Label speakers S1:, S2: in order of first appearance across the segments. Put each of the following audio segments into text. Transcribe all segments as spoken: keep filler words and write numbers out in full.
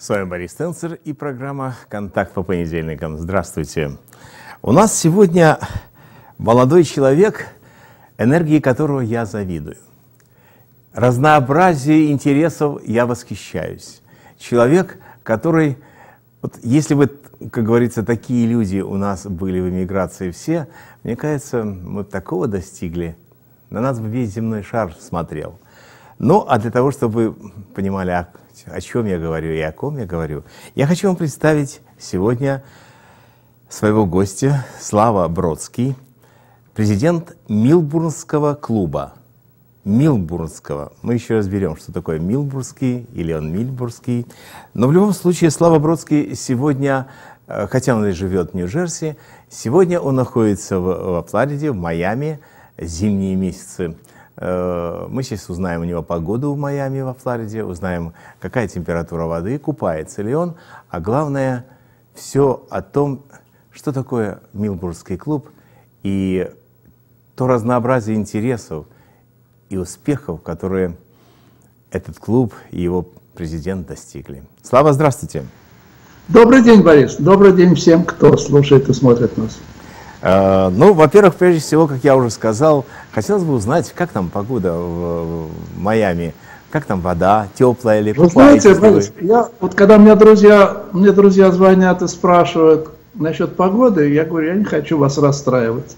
S1: С вами Борис Тенцер и программа «Контакт по понедельникам». Здравствуйте. У нас сегодня молодой человек, энергии которого я завидую. Разнообразие интересов я восхищаюсь. Человек, который, вот если бы, как говорится, такие люди у нас были в эмиграции все, мне кажется, мы такого достигли, на нас бы весь земной шар смотрел. Ну, а для того, чтобы вы понимали, о, о чем я говорю и о ком я говорю, я хочу вам представить сегодня своего гостя, Слава Бродский, президент Милбурнского клуба. Милбурнского. Мы еще разберем, что такое Милбурнский или он Мильбурнский. Но в любом случае Слава Бродский сегодня, хотя он и живет в Нью-Джерси, сегодня он находится в, во Флориде, в Майами, зимние месяцы. Мы сейчас узнаем у него погоду в Майами, во Флориде, узнаем, какая температура воды, купается ли он, а главное, все о том, что такое Милбурнский клуб и то разнообразие интересов и успехов, которые этот клуб и его президент достигли. Слава, здравствуйте.
S2: Добрый день, Борис. Добрый день всем, кто слушает и смотрит нас.
S1: Ну, во-первых, прежде всего, как я уже сказал, хотелось бы узнать, как там погода в, в Майами, как там вода, теплая или
S2: вы знаете, Борис, я, вот когда мне друзья, мне друзья звонят и спрашивают насчет погоды, я говорю, я не хочу вас расстраивать.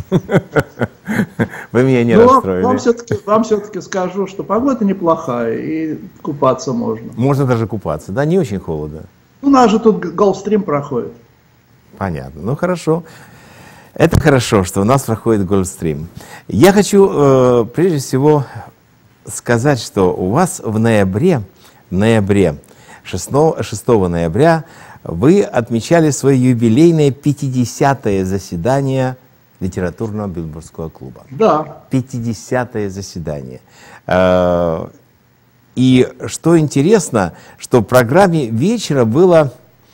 S1: Вы меня не
S2: Но
S1: расстроили.
S2: Вам все-таки, вам все-таки скажу, что погода неплохая и купаться можно.
S1: Можно даже купаться, да, не очень холодно.
S2: У нас же тут Голфстрим проходит.
S1: Понятно, ну хорошо. Это хорошо, что у нас проходит Голфстрим. Я хочу э, прежде всего сказать, что у вас в ноябре, в ноябре, шестого ноября, вы отмечали свое юбилейное пятидесятое заседание литературного Милбурнского клуба.
S2: Да.
S1: пятидесятое заседание. Э, и что интересно, что в программе вечера было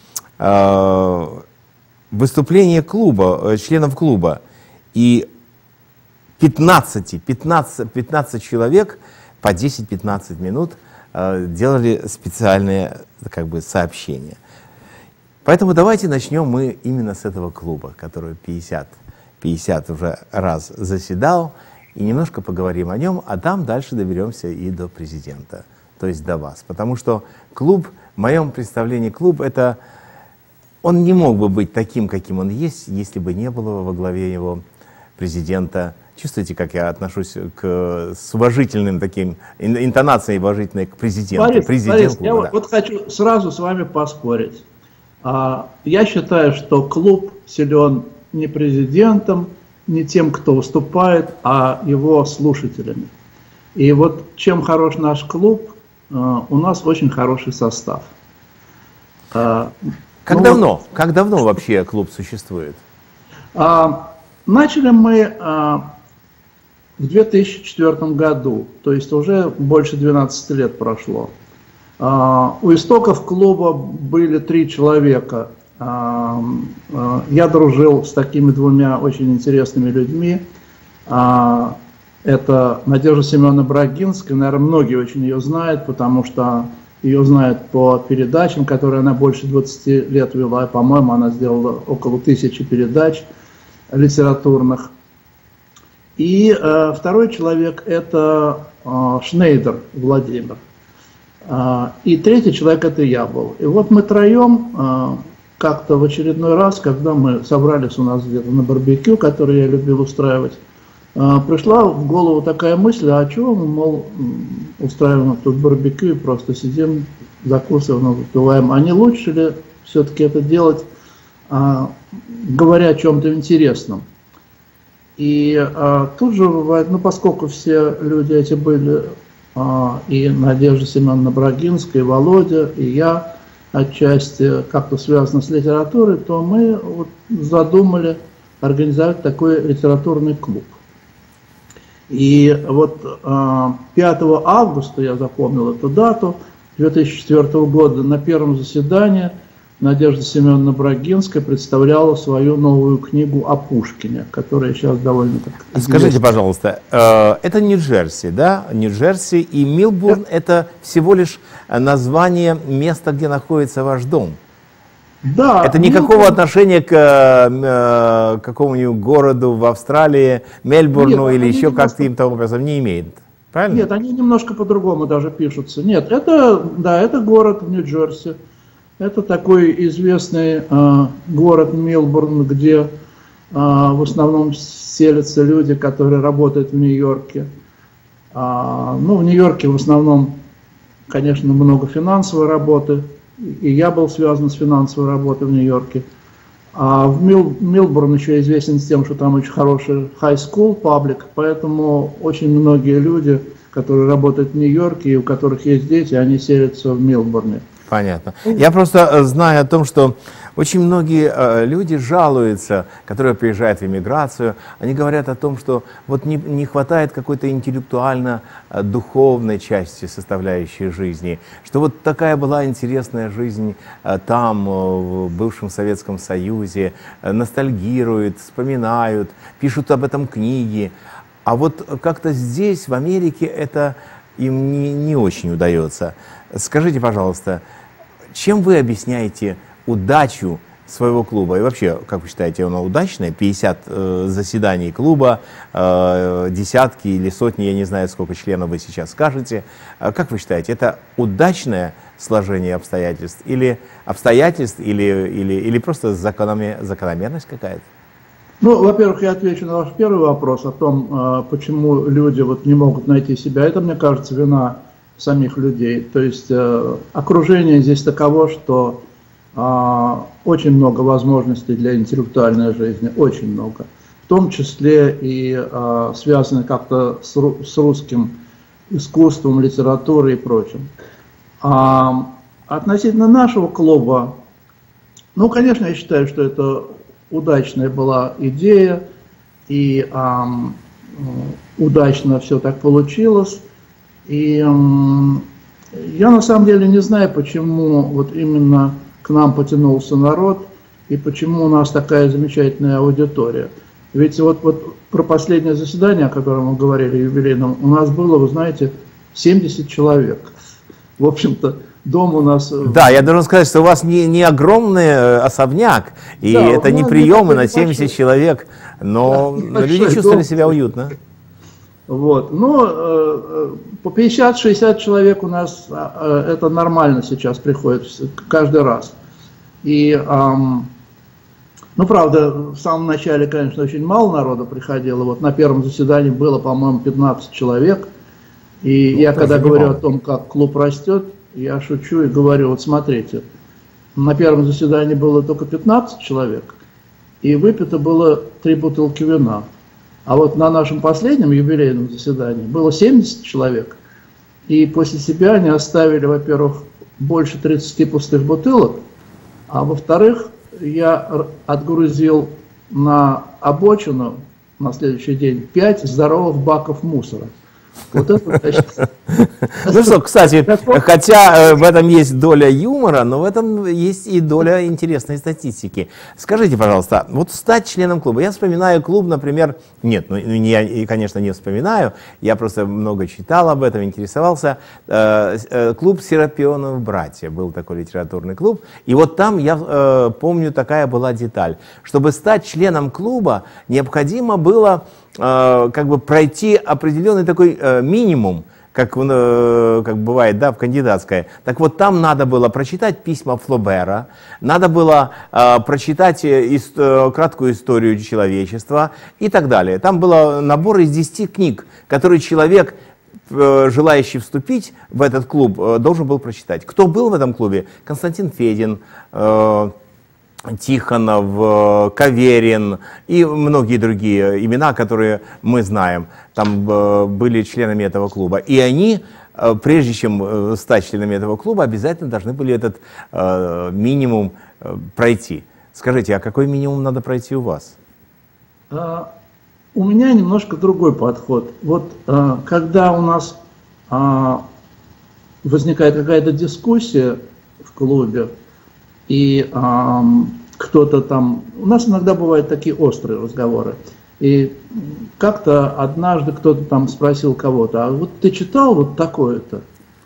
S1: э, выступление клуба, членов клуба, и пятнадцать, пятнадцать, пятнадцать человек по десять-пятнадцать минут э, делали специальные как бы, сообщения. Поэтому давайте начнем мы именно с этого клуба, который пятьдесят, пятьдесят уже раз заседал, и немножко поговорим о нем, а там дальше доберемся и до президента, то есть до вас. Потому что клуб, в моем представлении клуб, это он не мог бы быть таким, каким он есть, если бы не было во главе его президента. Чувствуете, как я отношусь к, с уважительным таким, интонацией уважительной к президенту?
S2: Борис,
S1: Президент
S2: Борис,
S1: клуба,
S2: я
S1: да.
S2: вот хочу сразу с вами поспорить. А, я считаю, что клуб силен не президентом, не тем, кто выступает, а его слушателями. И вот чем хорош наш клуб, а, у нас очень хороший состав. А,
S1: Как
S2: ну,
S1: давно? Вот, как давно вообще клуб существует?
S2: А, начали мы а, в две тысячи четвёртом году, то есть уже больше двенадцати лет прошло. А, у истоков клуба были три человека. А, а, я дружил с такими двумя очень интересными людьми. А, это Надежда Семеновна Брагинская, наверное, многие очень ее знают, потому что ее знают по передачам, которые она больше двадцати лет вела. По-моему, она сделала около тысячи передач литературных. И э, второй человек – это э, Шнейдер Владимир. Э, и третий человек – это я был. И вот мы троем э, как-то в очередной раз, когда мы собрались у нас где-то на барбекю, который я любил устраивать, э, пришла в голову такая мысль, а чего мы, мол, устраиваем тут барбекю и просто сидим, закусываем, выпиваем. А не лучше ли все-таки это делать, а, говоря о чем-то интересном? И а, тут же, ну, поскольку все люди эти были, а, и Надежда Семеновна Брагинская, и Володя, и я отчасти как-то связаны с литературой, то мы вот задумали организовать такой литературный клуб. И вот пятого августа, я запомнил эту дату, две тысячи четвёртого года, на первом заседании Надежда Семеновна Брагинская представляла свою новую книгу о Пушкине, которая сейчас довольно так известна.
S1: Скажите, пожалуйста, это Нью-Джерси, да? Нью-Джерси и Милбурн – это всего лишь название места, где находится ваш дом.
S2: Да.
S1: Это никакого Милбурн... отношения к э, какому-нибудь городу в Австралии, Мельбурну Нет, или еще немножко... как-то им образом не имеет. Правильно?
S2: Нет, они немножко по-другому даже пишутся. Нет, это, да, это город в Нью-Джерси. Это такой известный э, город Милбурн, где э, в основном селятся люди, которые работают в Нью-Йорке. А, ну, в Нью-Йорке в основном, конечно, много финансовой работы, и я был связан с финансовой работой в Нью-Йорке. А в Мил, Милбурн еще известен тем, что там очень хороший high school public, поэтому очень многие люди, которые работают в Нью-Йорке и у которых есть дети, они селятся в Милбурне.
S1: Понятно. Я просто знаю о том, что очень многие э, люди жалуются, которые приезжают в эмиграцию, они говорят о том, что вот не, не хватает какой-то интеллектуально-духовной части составляющей жизни, что вот такая была интересная жизнь э, там, э, в бывшем Советском Союзе, э, ностальгируют, вспоминают, пишут об этом книги, а вот как-то здесь, в Америке, это им не, не очень удается. Скажите, пожалуйста, чем вы объясняете удачу своего клуба? И вообще, как вы считаете, оно удачное? пятьдесят э, заседаний клуба, э, десятки или сотни, я не знаю, сколько членов вы сейчас скажете. Э, как вы считаете, это удачное сложение обстоятельств? Или обстоятельств, или, или, или просто закономер, закономерность какая-то?
S2: Ну, во-первых, я отвечу на ваш первый вопрос о том, э, почему люди вот не могут найти себя. Это, мне кажется, вина самих людей. То есть э, окружение здесь таково, что э, очень много возможностей для интеллектуальной жизни, очень много. В том числе и э, связаны как-то с, с русским искусством, литературой и прочим. А относительно нашего клуба, ну, конечно, я считаю, что это удачная была идея, и э, удачно все так получилось. И э, я на самом деле не знаю, почему вот именно к нам потянулся народ и почему у нас такая замечательная аудитория. Ведь вот, вот про последнее заседание, о котором мы говорили, юбилейном, у нас было, вы знаете, семьдесят человек. В общем-то, дом у нас...
S1: Да, я должен сказать, что у вас не, не огромный особняк, и да, это не приемы на семьдесят человек, но, да, но люди чувствовали дом. себя уютно.
S2: Вот. Но э, по пятьдесят-шестьдесят человек у нас э, это нормально сейчас приходит каждый раз. И, э, ну, правда, в самом начале, конечно, очень мало народу приходило. Вот на первом заседании было, по-моему, пятнадцать человек. И ну, я когда говорю мало. о том, как клуб растет, я шучу и говорю, вот смотрите, на первом заседании было только пятнадцать человек, и выпито было три бутылки вина. А вот на нашем последнем юбилейном заседании было семьдесят человек, и после себя они оставили, во-первых, больше тридцати пустых бутылок, а во-вторых, я отгрузил на обочину на следующий день пять здоровых баков мусора. Вот это, значит...
S1: Ну что, кстати, хотя в этом есть доля юмора, но в этом есть и доля интересной статистики. Скажите, пожалуйста, вот стать членом клуба. Я вспоминаю клуб, например, нет, ну я, конечно, не вспоминаю, я просто много читал об этом, интересовался. Клуб Серапионов братья, был такой литературный клуб, и вот там, я помню, такая была деталь. Чтобы стать членом клуба, необходимо было как бы пройти определенный такой э, минимум, как, э, как бывает, да, в кандидатской. Так вот, там надо было прочитать письма Флобера, надо было э, прочитать ис э, краткую историю человечества и так далее. Там был набор из десяти книг, которые человек, э, желающий вступить в этот клуб, э, должен был прочитать. Кто был в этом клубе? Константин Федин, э, Тихонов, Каверин и многие другие имена, которые мы знаем, там были членами этого клуба. И они, прежде чем стать членами этого клуба, обязательно должны были этот э, минимум э, пройти. Скажите, а какой минимум надо пройти у вас?
S2: А, у меня немножко другой подход. Вот а, когда у нас а, возникает какая-то дискуссия в клубе, и э, кто-то там... У нас иногда бывают такие острые разговоры. И как-то однажды кто-то там спросил кого-то, а вот ты читал вот такое-то?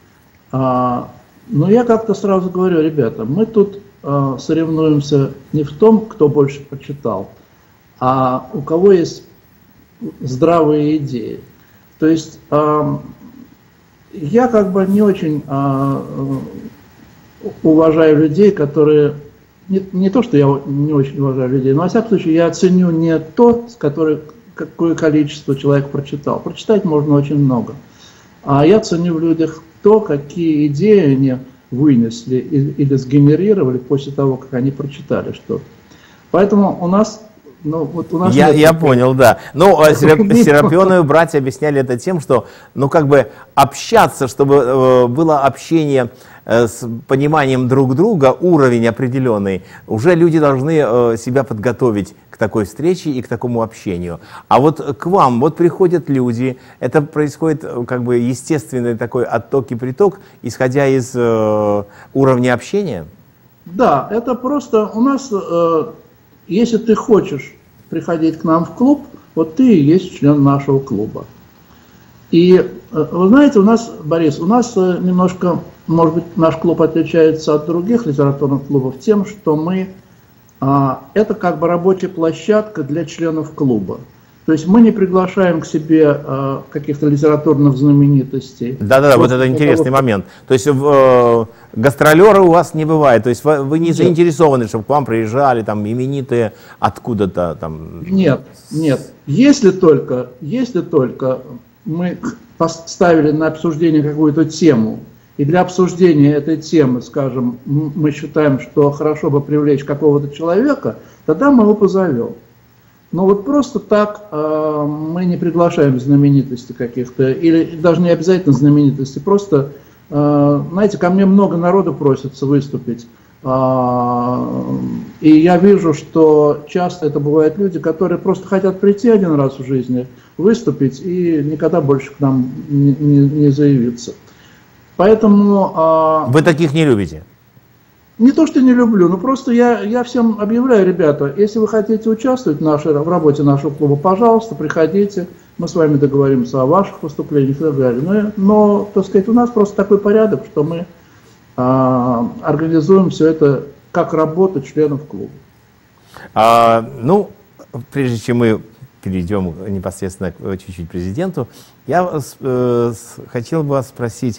S2: А, ну, я как-то сразу говорю, ребята, мы тут а, соревнуемся не в том, кто больше прочитал, а у кого есть здравые идеи. То есть а, я как бы не очень а, уважаю людей, которые... Не, не то, что я не очень уважаю людей, но, во всяком случае, я ценю не то, с которой, какое количество человек прочитал. Прочитать можно очень много. А я ценю в людях то, какие идеи они вынесли или сгенерировали после того, как они прочитали что-то. Поэтому у нас... Ну, вот у нас
S1: я,
S2: нет...
S1: я понял, да. Ну, Серапионовы братья объясняли это тем, что, ну, как бы общаться, чтобы э, было общение э, с пониманием друг друга, уровень определенный, уже люди должны э, себя подготовить к такой встрече и к такому общению. А вот к вам, вот приходят люди, это происходит как бы естественный такой отток и приток, исходя из э, уровня общения? Да, это просто у нас... Э,
S2: Если ты хочешь приходить к нам в клуб, вот ты и есть член нашего клуба. И вы знаете, у нас, Борис, у нас немножко, может быть, наш клуб отличается от других литературных клубов тем, что мы, это как бы рабочая площадка для членов клуба. То есть мы не приглашаем к себе э, каких-то литературных знаменитостей.
S1: Да-да-да, вот это интересный того, момент. То есть э, гастролеры у вас не бывает, то есть вы, вы не нет. заинтересованы, чтобы к вам приезжали там именитые откуда-то там?
S2: Нет, нет. Если только, если только мы поставили на обсуждение какую-то тему, и для обсуждения этой темы, скажем, мы считаем, что хорошо бы привлечь какого-то человека, тогда мы его позовем. Но вот просто так э, мы не приглашаем знаменитости каких-то, или даже не обязательно знаменитости, просто, э, знаете, ко мне много народу просится выступить, э, и я вижу, что часто это бывают люди, которые просто хотят прийти один раз в жизни, выступить и никогда больше к нам не, не, не заявиться. Поэтому... Э,
S1: Вы таких не любите?
S2: Не то, что не люблю, но просто я, я всем объявляю, ребята, если вы хотите участвовать в, нашей, в работе нашего клуба, пожалуйста, приходите, мы с вами договоримся о ваших выступлениях и так далее. Но, но так сказать, у нас просто такой порядок, что мы а, организуем все это как работу членов клуба.
S1: А, ну, прежде чем мы перейдем непосредственно чуть-чуть к президенту, я э, хотел бы вас спросить.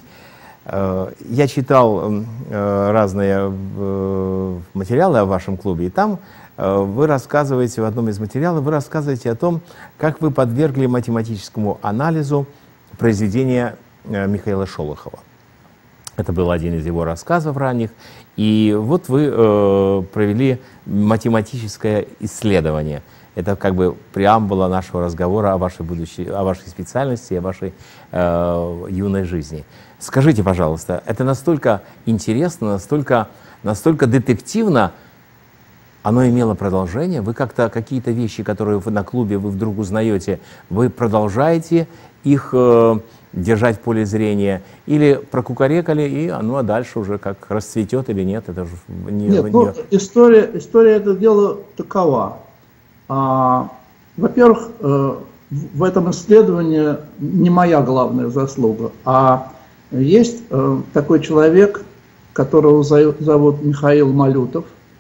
S1: Я читал разные материалы о вашем клубе, и там вы рассказываете, в одном из материалов, вы рассказываете о том, как вы подвергли математическому анализу произведения Михаила Шолохова. Это был один из его рассказов ранних. И вот вы провели математическое исследование. Это как бы преамбула нашего разговора о вашей будущей, о вашей специальности, о вашей э, юной жизни. Скажите, пожалуйста, это настолько интересно, настолько, настолько детективно, оно имело продолжение? Вы как-то какие-то вещи, которые вы на клубе вы вдруг узнаете, вы продолжаете их э, держать в поле зрения? Или прокукарекали, и оно дальше уже как расцветет или нет? Это же не,
S2: нет,
S1: не...
S2: Ну, история, история это дело такова. А, во-первых, э, в этом исследовании не моя главная заслуга, а есть э, такой человек, которого зовут Михаил Малютов.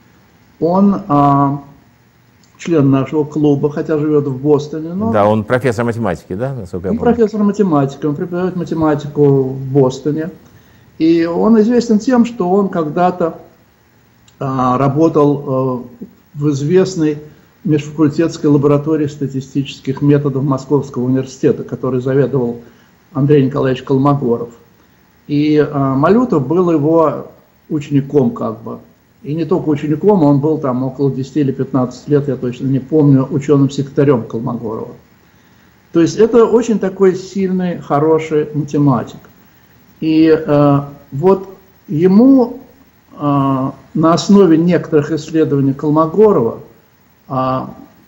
S2: Он а, член нашего клуба, хотя живет в Бостоне. Но...
S1: Да, он профессор математики, да? Насколько я
S2: он
S1: помню.
S2: профессор математики, он преподает математику в Бостоне. И он известен тем, что он когда-то а, работал а, в известной межфакультетской лаборатории статистических методов Московского университета, который заведовал Андрей Николаевич Колмогоров. И а, Малютов был его учеником как бы. И не только учеником, он был там около десяти или пятнадцати лет, я точно не помню, ученым-секретарем Колмогорова. То есть это очень такой сильный, хороший математик. И э, вот ему э, на основе некоторых исследований Колмогорова э,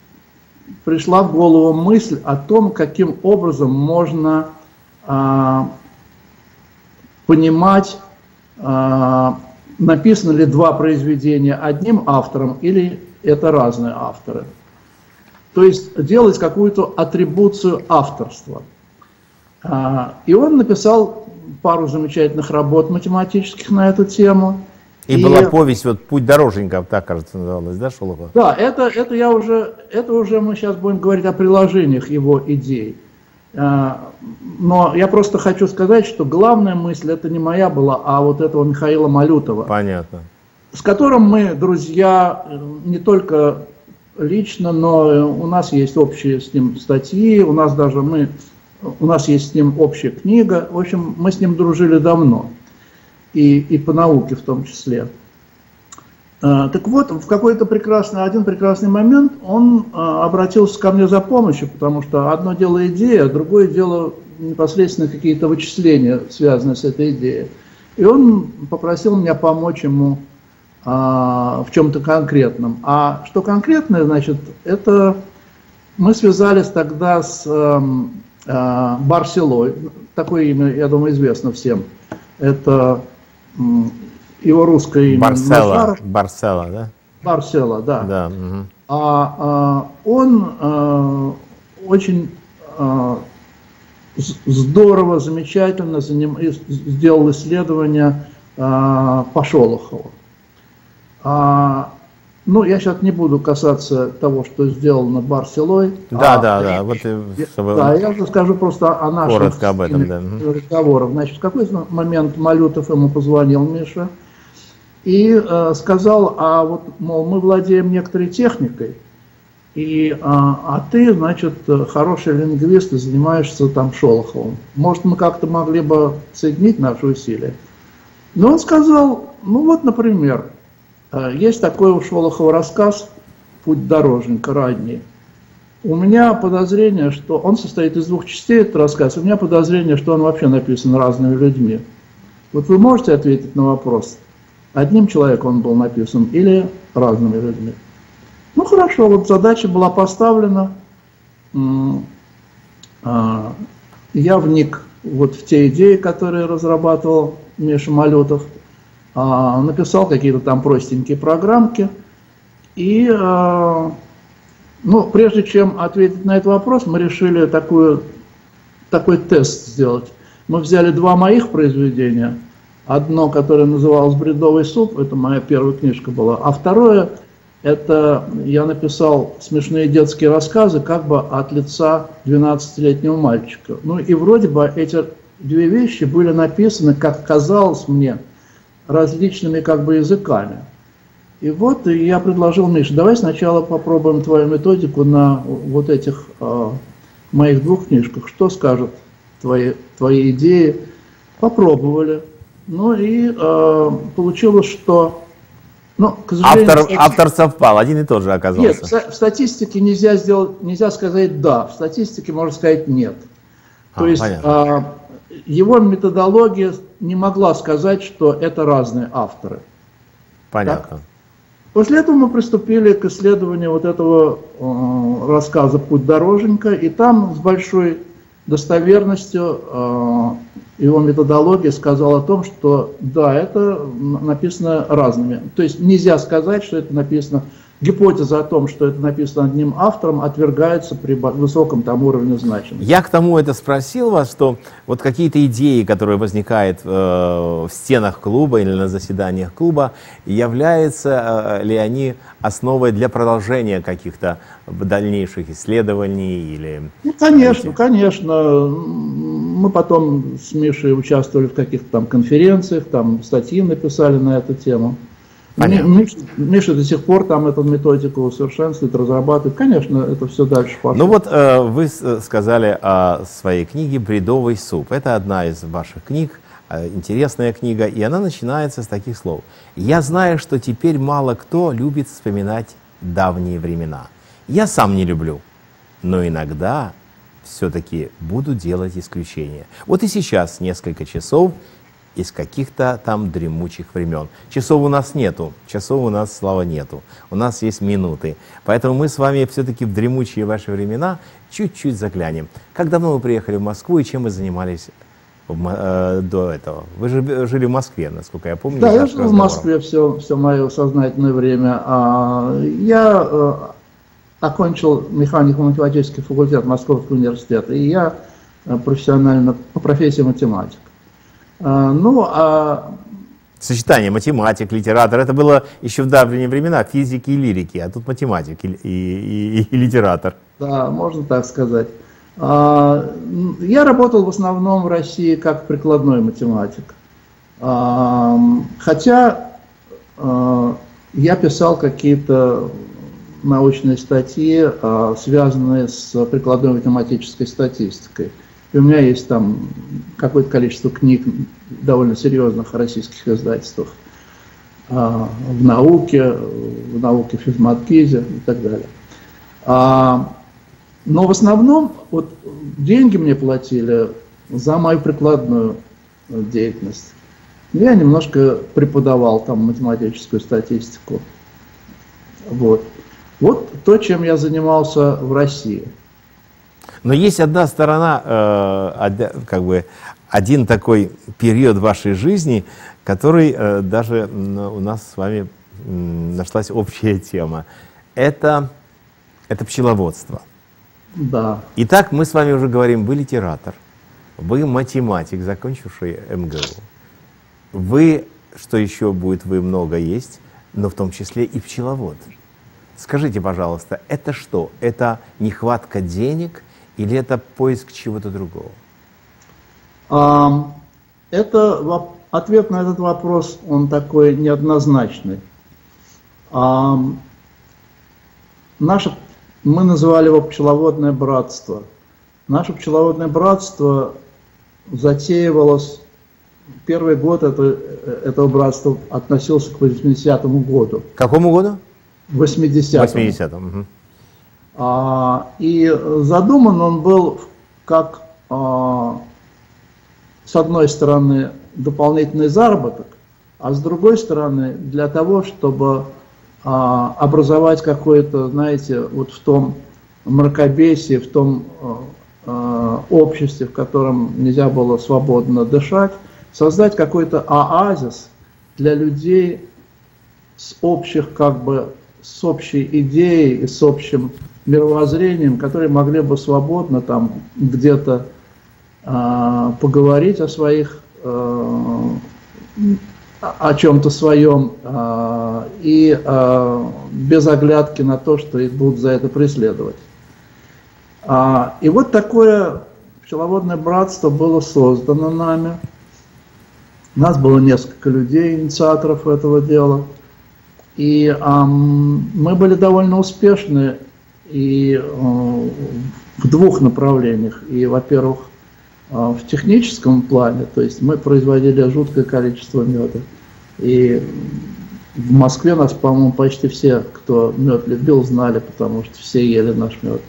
S2: пришла в голову мысль о том, каким образом можно э, понимать э, написаны ли два произведения одним автором или это разные авторы. То есть делать какую-то атрибуцию авторства. И он написал пару замечательных работ математических на эту тему.
S1: И, и была повесть, вот «Путь дороженька», так, кажется, называлась, да, Шолохова?
S2: Да, это, это я уже, это уже мы сейчас будем говорить о приложениях его идей. Но я просто хочу сказать, что главная мысль, это не моя была, а вот этого Михаила Малютова.
S1: Понятно.
S2: С которым мы друзья не только лично, но у нас есть общие с ним статьи, у нас даже мы, у нас есть с ним общая книга. В общем, мы с ним дружили давно, и, и по науке в том числе. Так вот, в какой-то прекрасный, один прекрасный момент он обратился ко мне за помощью, потому что одно дело идея, другое дело непосредственно какие-то вычисления, связанные с этой идеей. И он попросил меня помочь ему в чем-то конкретном. А что конкретное, значит, это мы связались тогда с э, Барселой, такое имя, я думаю, известно всем. Это э, его русское имя.
S1: Барсела, Барсела, да?
S2: Барсела, да.
S1: Да. Угу.
S2: А, а он э, очень э, здорово, замечательно заним, сделал исследования э, по Шолохову. А, ну, я сейчас не буду касаться того, что сделано Барселой.
S1: Да,
S2: а,
S1: да, да. Вот, чтобы...
S2: Да, я же скажу просто о наших
S1: коротко об этом, да.
S2: разговорах. Значит, в какой-то момент Малютов ему позвонил, Миша, и э, сказал, а вот, мол, мы владеем некоторой техникой, и, а, а ты, значит, хороший лингвист и занимаешься там Шолоховым. Может, мы как-то могли бы соединить наши усилия? Но он сказал, ну вот, например, есть такой у Шолохова рассказ «Путь дороженька» ранний. У меня подозрение, что он состоит из двух частей, этот рассказ. У меня подозрение, что он вообще написан разными людьми. Вот вы можете ответить на вопрос, одним человеком он был написан или разными людьми? Ну хорошо, вот задача была поставлена. Я вник вот в те идеи, которые разрабатывал Миша Малютов. Написал какие-то там простенькие программки. И, ну, прежде чем ответить на этот вопрос, мы решили такую, такой тест сделать. Мы взяли два моих произведения. Одно, которое называлось «Бредовый суп», это моя первая книжка была. А второе, это я написал смешные детские рассказы как бы от лица двенадцатилетнего мальчика. Ну и вроде бы эти две вещи были написаны, как казалось мне, различными как бы языками. И вот я предложил Мише, давай сначала попробуем твою методику на вот этих э, моих двух книжках. Что скажут твои, твои идеи? Попробовали. Ну и э, получилось, что... Ну, к сожалению,
S1: автор,
S2: стати...
S1: автор совпал, один и тот же оказался.
S2: Нет, в статистике нельзя, сделать, нельзя сказать «да», в статистике можно сказать «нет». То
S1: а,
S2: есть э, его методология не могла сказать, что это разные авторы.
S1: Понятно.
S2: Так? После этого мы приступили к исследованию вот этого э, рассказа «Путь дороженька», и там с большой достоверностью э, его методология сказала о том, что да, это написано разными. То есть нельзя сказать, что это написано, гипотеза о том, что это написано одним автором, отвергается при высоком там уровне значимости.
S1: Я к тому это спросил вас, что вот какие-то идеи, которые возникают э, в стенах клуба или на заседаниях клуба, являются э, ли они основой для продолжения каких-то дальнейших исследований? Или...
S2: Ну, конечно, конечно. Мы потом с Мишей участвовали в каких-то там конференциях, там статьи написали на эту тему. Миша, Миша до сих пор там эту методику усовершенствует, разрабатывает. Конечно, это все дальше пошло.
S1: Ну вот э, вы сказали о своей книге «Бредовый суп». Это одна из ваших книг, э, интересная книга, и она начинается с таких слов. «Я знаю, что теперь мало кто любит вспоминать давние времена. Я сам не люблю, но иногда все-таки буду делать исключения. Вот и сейчас несколько часов из каких-то там дремучих времен. Часов у нас нету, часов у нас, слава, нету. У нас есть минуты. Поэтому мы с вами все-таки в дремучие ваши времена чуть-чуть заглянем. Как давно вы приехали в Москву и чем вы занимались до этого? Вы же жили в Москве, насколько я помню.
S2: Да, я жил в Москве все, все мое сознательное время. Я окончил механико-математический факультет Московского университета, и я профессионально по профессии математик. Ну, а...
S1: Сочетание математик, литератор, это было еще в давние времена физики и лирики, а тут математик и, и, и, и литератор.
S2: Да, можно так сказать. Я работал в основном в России как прикладной математик. Хотя я писал какие-то научные статьи, связанные с прикладной математической статистикой. И у меня есть там какое-то количество книг довольно серьезных в российских издательствах. В науке, в науке физмат-гизе и так далее. Но в основном вот, деньги мне платили за мою прикладную деятельность. Я немножко преподавал там математическую статистику. Вот. Вот то, чем я занимался в России.
S1: Но есть одна сторона, э, как бы один такой период вашей жизни, который э, даже у нас с вами э, нашлась общая тема. Это, это пчеловодство.
S2: Да.
S1: Итак, мы с вами уже говорим, вы литератор, вы математик, закончивший эм гэ у. Вы, что еще будет, вы много есть, но в том числе и пчеловод. Скажите, пожалуйста, это что? Это нехватка денег или это поиск чего-то другого?
S2: А, это, ответ на этот вопрос, он такой неоднозначный. А, наше, мы называли его пчеловодное братство. Наше пчеловодное братство затеивалось, первый год это, этого братства относился к восьмидесятому году.
S1: К какому году?
S2: восьмидесятому.
S1: восьмидесятому. Угу.
S2: А, и задуман он был как, а, с одной стороны, дополнительный заработок, а с другой стороны, для того, чтобы а, образовать какое-то, знаете, вот в том мракобесии, в том а, обществе, в котором нельзя было свободно дышать, создать какой-то оазис для людей с общих, как бы, с общей идеей и с общим мировоззрением, которые могли бы свободно там где-то э, поговорить о своих, э, о чем-то своем э, и э, без оглядки на то, что их будут за это преследовать. А, и вот такое пчеловодное братство было создано нами. У нас было несколько людей, инициаторов этого дела. И эм, мы были довольно успешны и э, в двух направлениях. И, во-первых, э, в техническом плане, то есть мы производили жуткое количество меда. И в Москве нас, по-моему, почти все, кто мед любил, знали, потому что все ели наш мед.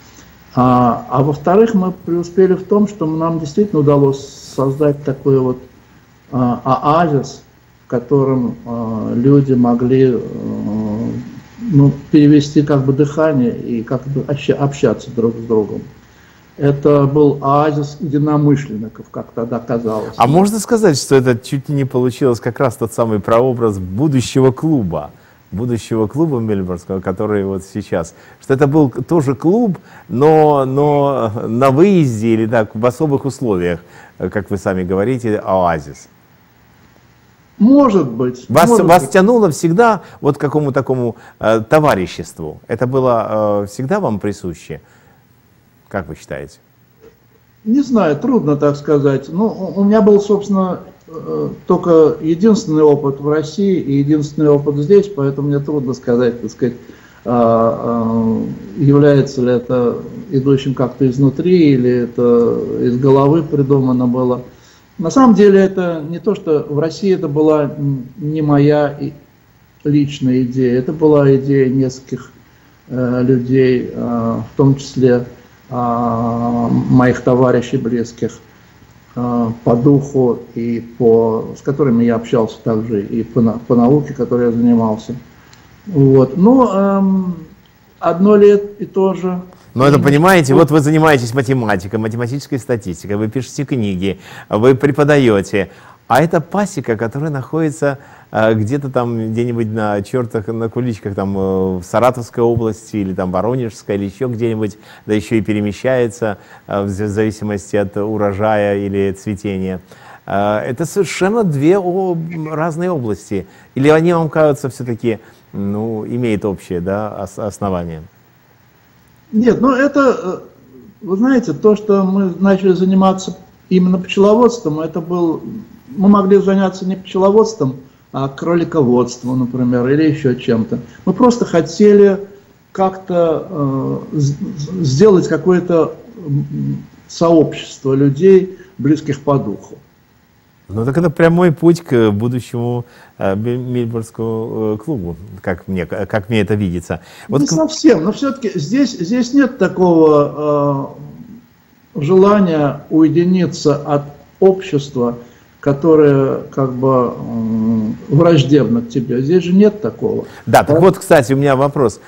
S2: А, а во-вторых, мы преуспели в том, что нам действительно удалось создать такой вот э, оазис, в котором э, люди могли э, ну, перевести как бы дыхание и как бы общаться друг с другом. Это был оазис единомышленников, как тогда казалось.
S1: А можно сказать, что это чуть ли не получилось как раз тот самый прообраз будущего клуба, будущего клуба мельбурнского, который вот сейчас, что это был тоже клуб, но, но на выезде или так в особых условиях, как вы сами говорите, оазис.
S2: Может быть.
S1: Вас,
S2: может
S1: вас
S2: быть.
S1: тянуло всегда вот к какому такому э, товариществу? Это было э, всегда вам присуще? Как вы считаете?
S2: Не знаю, трудно так сказать. Ну, у меня был, собственно, э, только единственный опыт в России и единственный опыт здесь, поэтому мне трудно сказать, так сказать, э, э, является ли это идущим как-то изнутри или это из головы придумано было. На самом деле это не то, что в России это была не моя личная идея, это была идея нескольких э, людей, э, в том числе э, моих товарищей близких э, по духу и по, с которыми я общался также и по, по науке, которой я занимался. Вот. Но э, одно ли и то же.
S1: Но это, понимаете, вот вы занимаетесь математикой, математической статистикой, вы пишете книги, вы преподаете, а это пасека, которая находится э, где-то там, где-нибудь на чертах, на куличках, там э, в Саратовской области или там Воронежской, или еще где-нибудь, да еще и перемещается э, в зависимости от урожая или цветения. Э, это совершенно две о, разные области. Или они вам кажутся все-таки, ну, имеют общее, да, ос основание?
S2: Нет, ну это, вы знаете, то, что мы начали заниматься именно пчеловодством, это был, мы могли заняться не пчеловодством, а кролиководством, например, или еще чем-то. Мы просто хотели как-то э, сделать какое-то сообщество людей, близких по духу.
S1: Ну так это прямой путь к будущему э, Мильбурнскому э, клубу, как мне, как мне это видится. Вот
S2: не
S1: к...
S2: совсем, но все-таки здесь, здесь нет такого э, желания уединиться от общества, которое как бы э, враждебно к тебе. Здесь же нет такого.
S1: Да, так а... вот, кстати, у меня вопрос.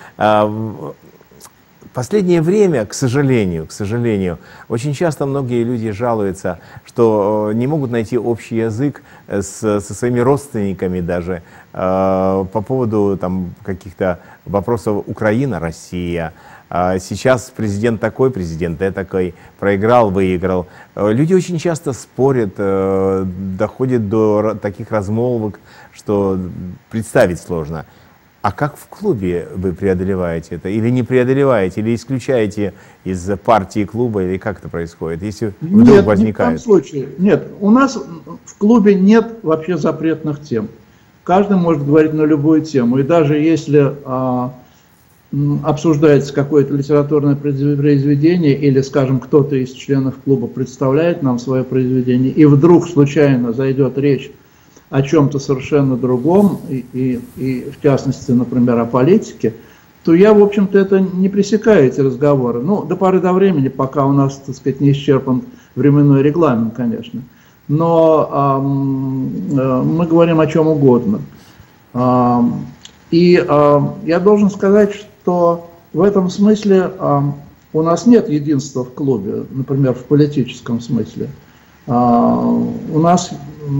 S1: В последнее время, к сожалению, к сожалению, очень часто многие люди жалуются, что не могут найти общий язык с, со своими родственниками даже э, по поводу там каких-то вопросов Украина, Россия. А сейчас президент такой, президент такой, проиграл, выиграл. Люди очень часто спорят, э, доходят до таких размолвок, что представить сложно. А как в клубе вы преодолеваете это? Или не преодолеваете, или исключаете из партии клуба, или как это происходит, если вдруг
S2: нет,
S1: возникает?
S2: Нет, в коем случае. Нет, у нас в клубе нет вообще запретных тем. Каждый может говорить на любую тему. И даже если а, обсуждается какое-то литературное произведение, или, скажем, кто-то из членов клуба представляет нам свое произведение, и вдруг случайно зайдет речь о чем-то совершенно другом, и, и, и в частности, например, о политике, то я, в общем-то, это не пресекаю, эти разговоры. Ну, до поры до времени, пока у нас, так сказать, не исчерпан временной регламент, конечно. Но э, э, мы говорим о чем угодно. Э, и э, я должен сказать, что в этом смысле э, у нас нет единства в клубе, например, в политическом смысле. Э, у нас...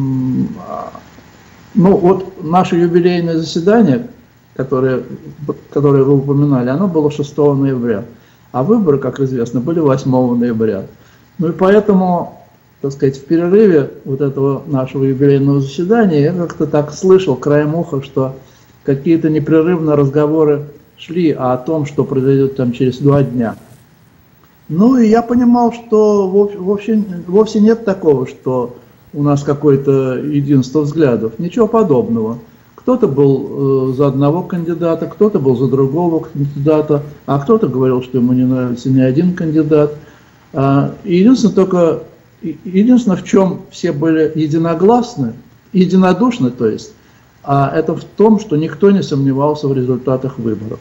S2: Ну, вот наше юбилейное заседание, которое, которое вы упоминали, оно было шестого ноября, а выборы, как известно, были восьмого ноября. Ну и поэтому, так сказать, в перерыве вот этого нашего юбилейного заседания я как-то так слышал краем уха, что какие-то непрерывные разговоры шли о том, что произойдет там через два дня. Ну и я понимал, что вовсе, вовсе нет такого, что у нас какое-то единство взглядов. Ничего подобного. Кто-то был э, за одного кандидата, кто-то был за другого кандидата, а кто-то говорил, что ему не нравится ни один кандидат. А, единственное, только, единственное, в чем все были единогласны, единодушны, то есть, а это в том, что никто не сомневался в результатах выборов.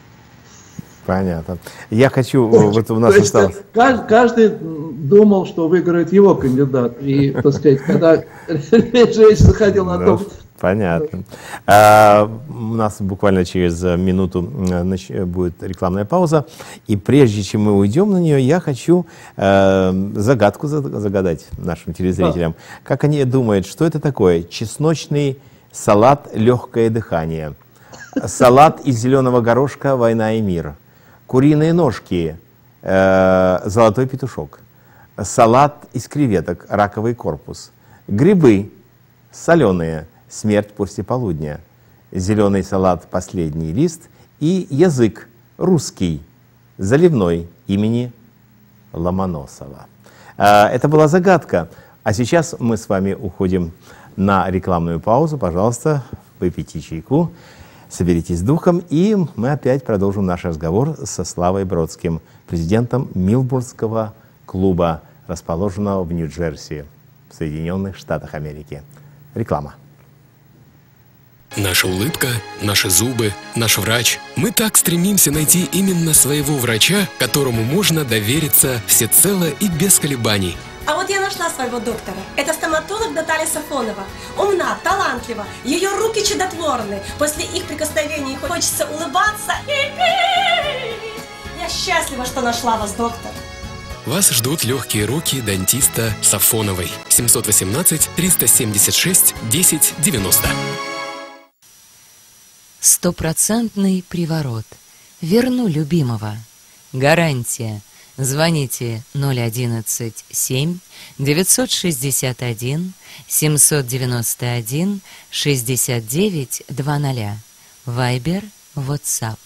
S1: Понятно. Я хочу, вот у нас осталось...
S2: Каждый думал, что выиграет его кандидат. И, так сказать, когда речь заходила о том...
S1: Понятно. А, у нас буквально через минуту будет рекламная пауза. И прежде чем мы уйдем на нее, я хочу э, загадку загадать нашим телезрителям. Да. Как они думают, что это такое? Чесночный салат «Легкое дыхание». Салат из зеленого горошка «Война и мир». Куриные ножки, э, золотой петушок, салат из креветок, раковый корпус, грибы соленые, смерть после полудня, зеленый салат, последний лист и язык русский, заливной имени Ломоносова. Э, это была загадка, а сейчас мы с вами уходим на рекламную паузу. Пожалуйста, выпейте чайку. Соберитесь с духом, и мы опять продолжим наш разговор со Славой Бродским, президентом Мильбурнского клуба, расположенного в Нью-Джерси, в Соединенных Штатах Америки. Реклама.
S3: Наша улыбка, наши зубы, наш врач. Мы так стремимся найти именно своего врача, которому можно довериться всецело и без колебаний.
S4: А вот я нашла своего доктора. Это стоматолог Наталья Сафонова. Умна, талантлива, ее руки чудотворны. После их прикосновений хочется улыбаться и петь. я счастлива, что нашла вас, доктор.
S3: Вас ждут легкие руки дантиста Сафоновой. семьсот восемнадцать триста семьдесят шесть десять девяносто.
S5: Стопроцентный приворот. Верну любимого. Гарантия. Звоните ноль одиннадцать семь девятьсот шестьдесят один семьсот девяносто один шестьдесят девять двадцать. Вайбер, WhatsApp.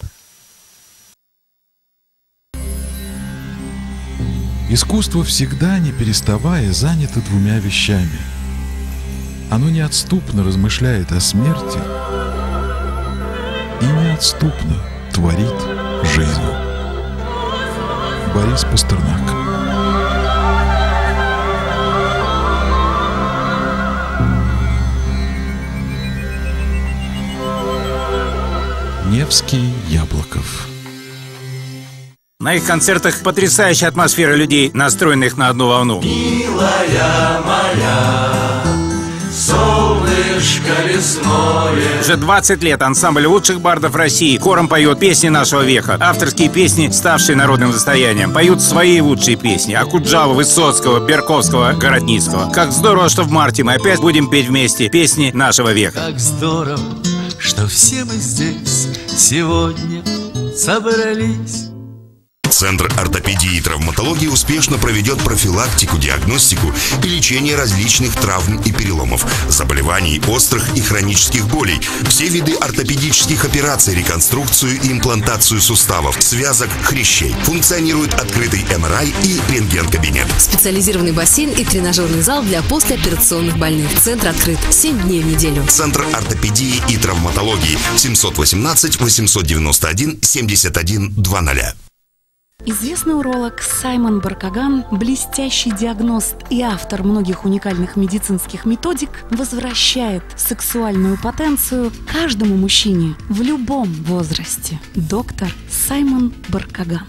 S6: Искусство всегда, не переставая, занято двумя вещами. Оно неотступно размышляет о смерти и неотступно творит жизнь. Борис Пастернак. Невский, Яблоков.
S7: На их концертах потрясающая атмосфера людей, настроенных на одну волну.
S8: Милая моя, солнышко лесное.
S7: Уже двадцать лет ансамбль лучших бардов России хором поет песни нашего века. Авторские песни, ставшие народным достоянием. Поют свои лучшие песни. Акуджаву, Высоцкого, Берковского, Городницкого. Как здорово, что в марте мы опять будем петь вместе песни нашего века.
S8: Как здорово, что все мы здесь сегодня собрались.
S9: Центр ортопедии и травматологии успешно проведет профилактику, диагностику и лечение различных травм и переломов, заболеваний, острых и хронических болей, все виды ортопедических операций, реконструкцию и имплантацию суставов, связок, хрящей. Функционирует открытый эм эр ай и рентген-кабинет.
S10: Специализированный бассейн и тренажерный зал для послеоперационных больных. Центр открыт семь дней в неделю.
S9: Центр ортопедии и травматологии семьсот восемнадцать восемьсот девяносто один семьдесят один двадцать.
S11: Известный уролог Саймон Баркаган, блестящий диагност и автор многих уникальных медицинских методик, возвращает сексуальную потенцию каждому мужчине в любом возрасте. Доктор Саймон Баркаган.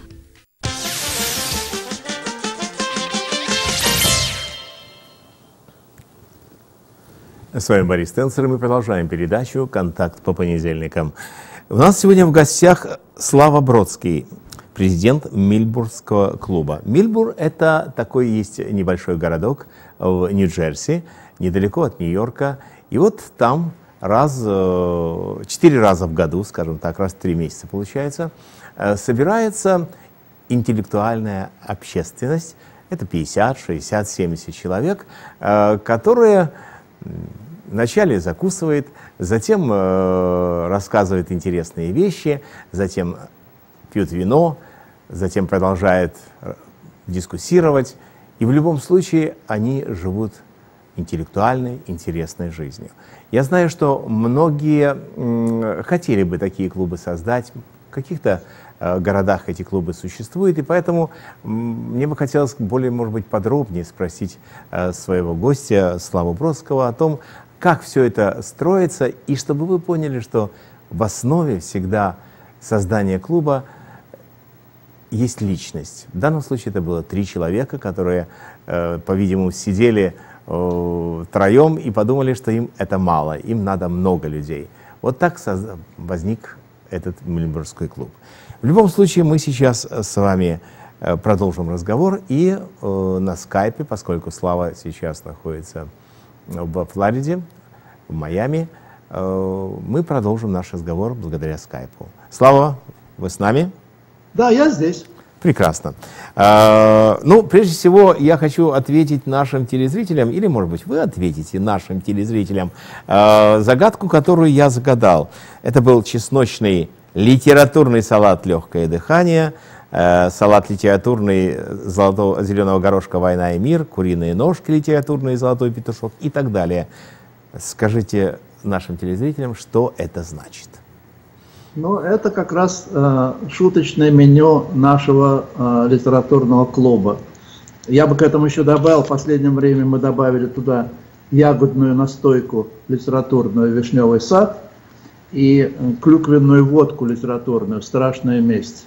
S1: С вами Борис Тенцер, и мы продолжаем передачу «Контакт по понедельникам». У нас сегодня в гостях Слава Бродский, президент Мильбурнского клуба. Мильбурн — это такой есть небольшой городок в Нью-Джерси, недалеко от Нью-Йорка. И вот там раз, четыре раза в году, скажем так, раз в три месяца получается, собирается интеллектуальная общественность. Это пятьдесят, шестьдесят, семьдесят человек, которые вначале закусывает, затем рассказывает интересные вещи, затем пьют вино, затем продолжает дискуссировать. И в любом случае они живут интеллектуальной, интересной жизнью. Я знаю, что многие хотели бы такие клубы создать. В каких-то городах эти клубы существуют. И поэтому мне бы хотелось более, может быть, подробнее спросить своего гостя Славу Бродского о том, как все это строится, и чтобы вы поняли, что в основе всегда создания клуба есть личность. В данном случае это было три человека, которые, э, по-видимому, сидели э, втроем и подумали, что им это мало, им надо много людей. Вот так возник этот Мильбурнский клуб. В любом случае, мы сейчас с вами э, продолжим разговор и э, на скайпе, поскольку Слава сейчас находится во Флориде, в Майами, э, мы продолжим наш разговор благодаря скайпу. Слава, вы с нами?
S2: Да, я здесь.
S1: Прекрасно. А, ну, прежде всего, я хочу ответить нашим телезрителям, или, может быть, вы ответите нашим телезрителям, а, загадку, которую я загадал. Это был чесночный литературный салат «Легкое дыхание», а, салат литературный золотого, зеленого горошка «Война и мир», куриные ножки литературные «Золотой петушок» и так далее. Скажите нашим телезрителям, что это значит.
S2: Ну, это как раз э, шуточное меню нашего э, литературного клуба. Я бы к этому еще добавил, в последнее время мы добавили туда ягодную настойку литературную «Вишневый сад» и э, клюквенную водку литературную «Страшная месть».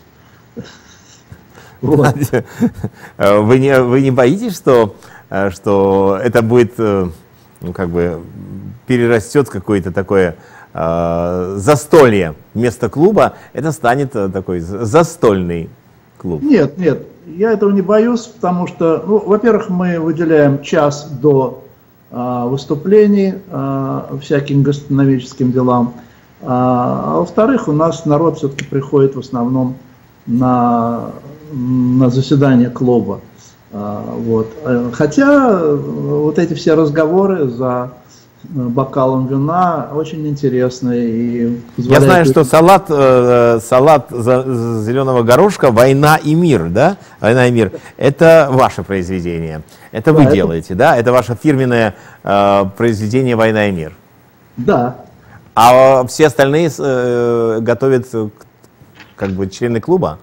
S1: Вот. Вы, не, вы не боитесь, что, что это будет, ну, как бы, перерастет в какое-то такое застолье вместо клуба, это станет такой застольный клуб?
S2: Нет, нет, я этого не боюсь, потому что, ну, во-первых, мы выделяем час до а, выступлений а, всяким гастрономическим делам, а, а во-вторых, у нас народ все-таки приходит в основном на, на заседание клуба. А, вот. Хотя вот эти все разговоры за бокалом вина очень интересные. И
S1: я знаю, что салат, э, салат зеленого горошка «Война и мир», да? «Война и мир» — это ваше произведение. Это да, вы это... делаете, да? Это ваше фирменное э, произведение «Война и мир».
S2: Да.
S1: А все остальные э, готовят как бы члены клуба?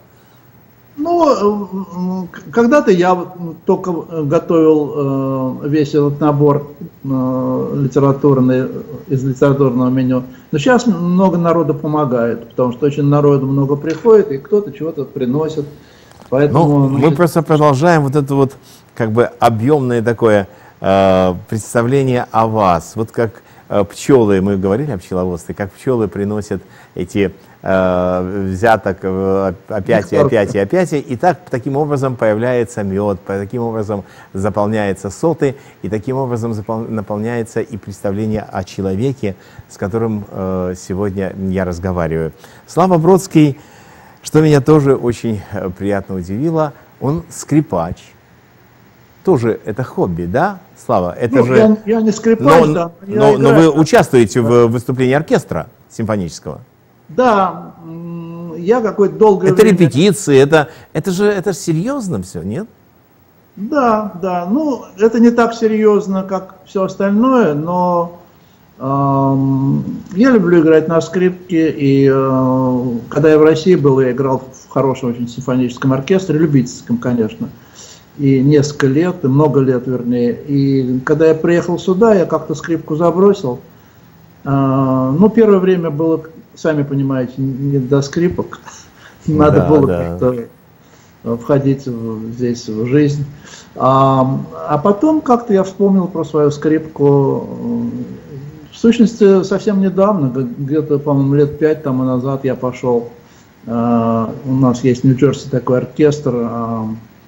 S2: Ну, когда-то я только готовил э, весь этот набор э, литературный, из литературного меню. Но сейчас много народу помогает, потому что очень народу много приходит, и кто-то чего-то приносит. Поэтому,
S1: ну,
S2: значит...
S1: мы просто продолжаем вот это вот как бы объемное такое э, представление о вас. Вот как э, пчелы, мы говорили о пчеловодстве, как пчелы приносят эти взяток опять и опять и опять, и так таким образом появляется мед, таким образом заполняются соты, и таким образом наполняется и представление о человеке, с которым э, сегодня я разговариваю. Слава Бродский, что меня тоже очень приятно удивило, он скрипач. Тоже это хобби, да, Слава? Это
S2: ну,
S1: же...
S2: я, я не скрипач,
S1: но,
S2: да.
S1: Но, но вы участвуете в выступлении оркестра симфонического?
S2: Да, я какое-то долгое
S1: это
S2: время...
S1: репетиции, это, это же это же серьезно все, нет?
S2: Да, да, ну это не так серьезно, как все остальное, но эм, я люблю играть на скрипке, и э, когда я в России был, я играл в хорошем очень симфоническом оркестре, любительском, конечно, и несколько лет, и много лет, вернее, и когда я приехал сюда, я как-то скрипку забросил, э, ну первое время было... Сами понимаете, не до скрипок. Надо да, было да. как-то входить в, здесь в жизнь. А, а потом как-то я вспомнил про свою скрипку. В сущности, совсем недавно, где-то, по-моему, лет пять тому назад я пошел. А, у нас есть в Нью-Джерси такой оркестр. А,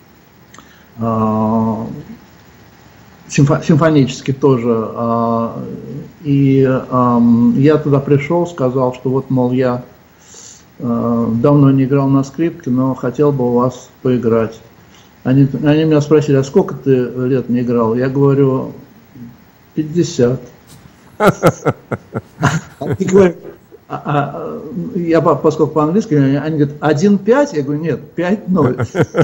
S2: а, симфонический тоже, и я туда пришел, сказал, что вот, мол, я давно не играл на скрипке, но хотел бы у вас поиграть. Они, они меня спросили, а сколько ты лет не играл? Я говорю, пятьдесят. Они говорят, а, а, я, поскольку по-английски, они говорят, один пять? Я говорю, нет, пять ноль.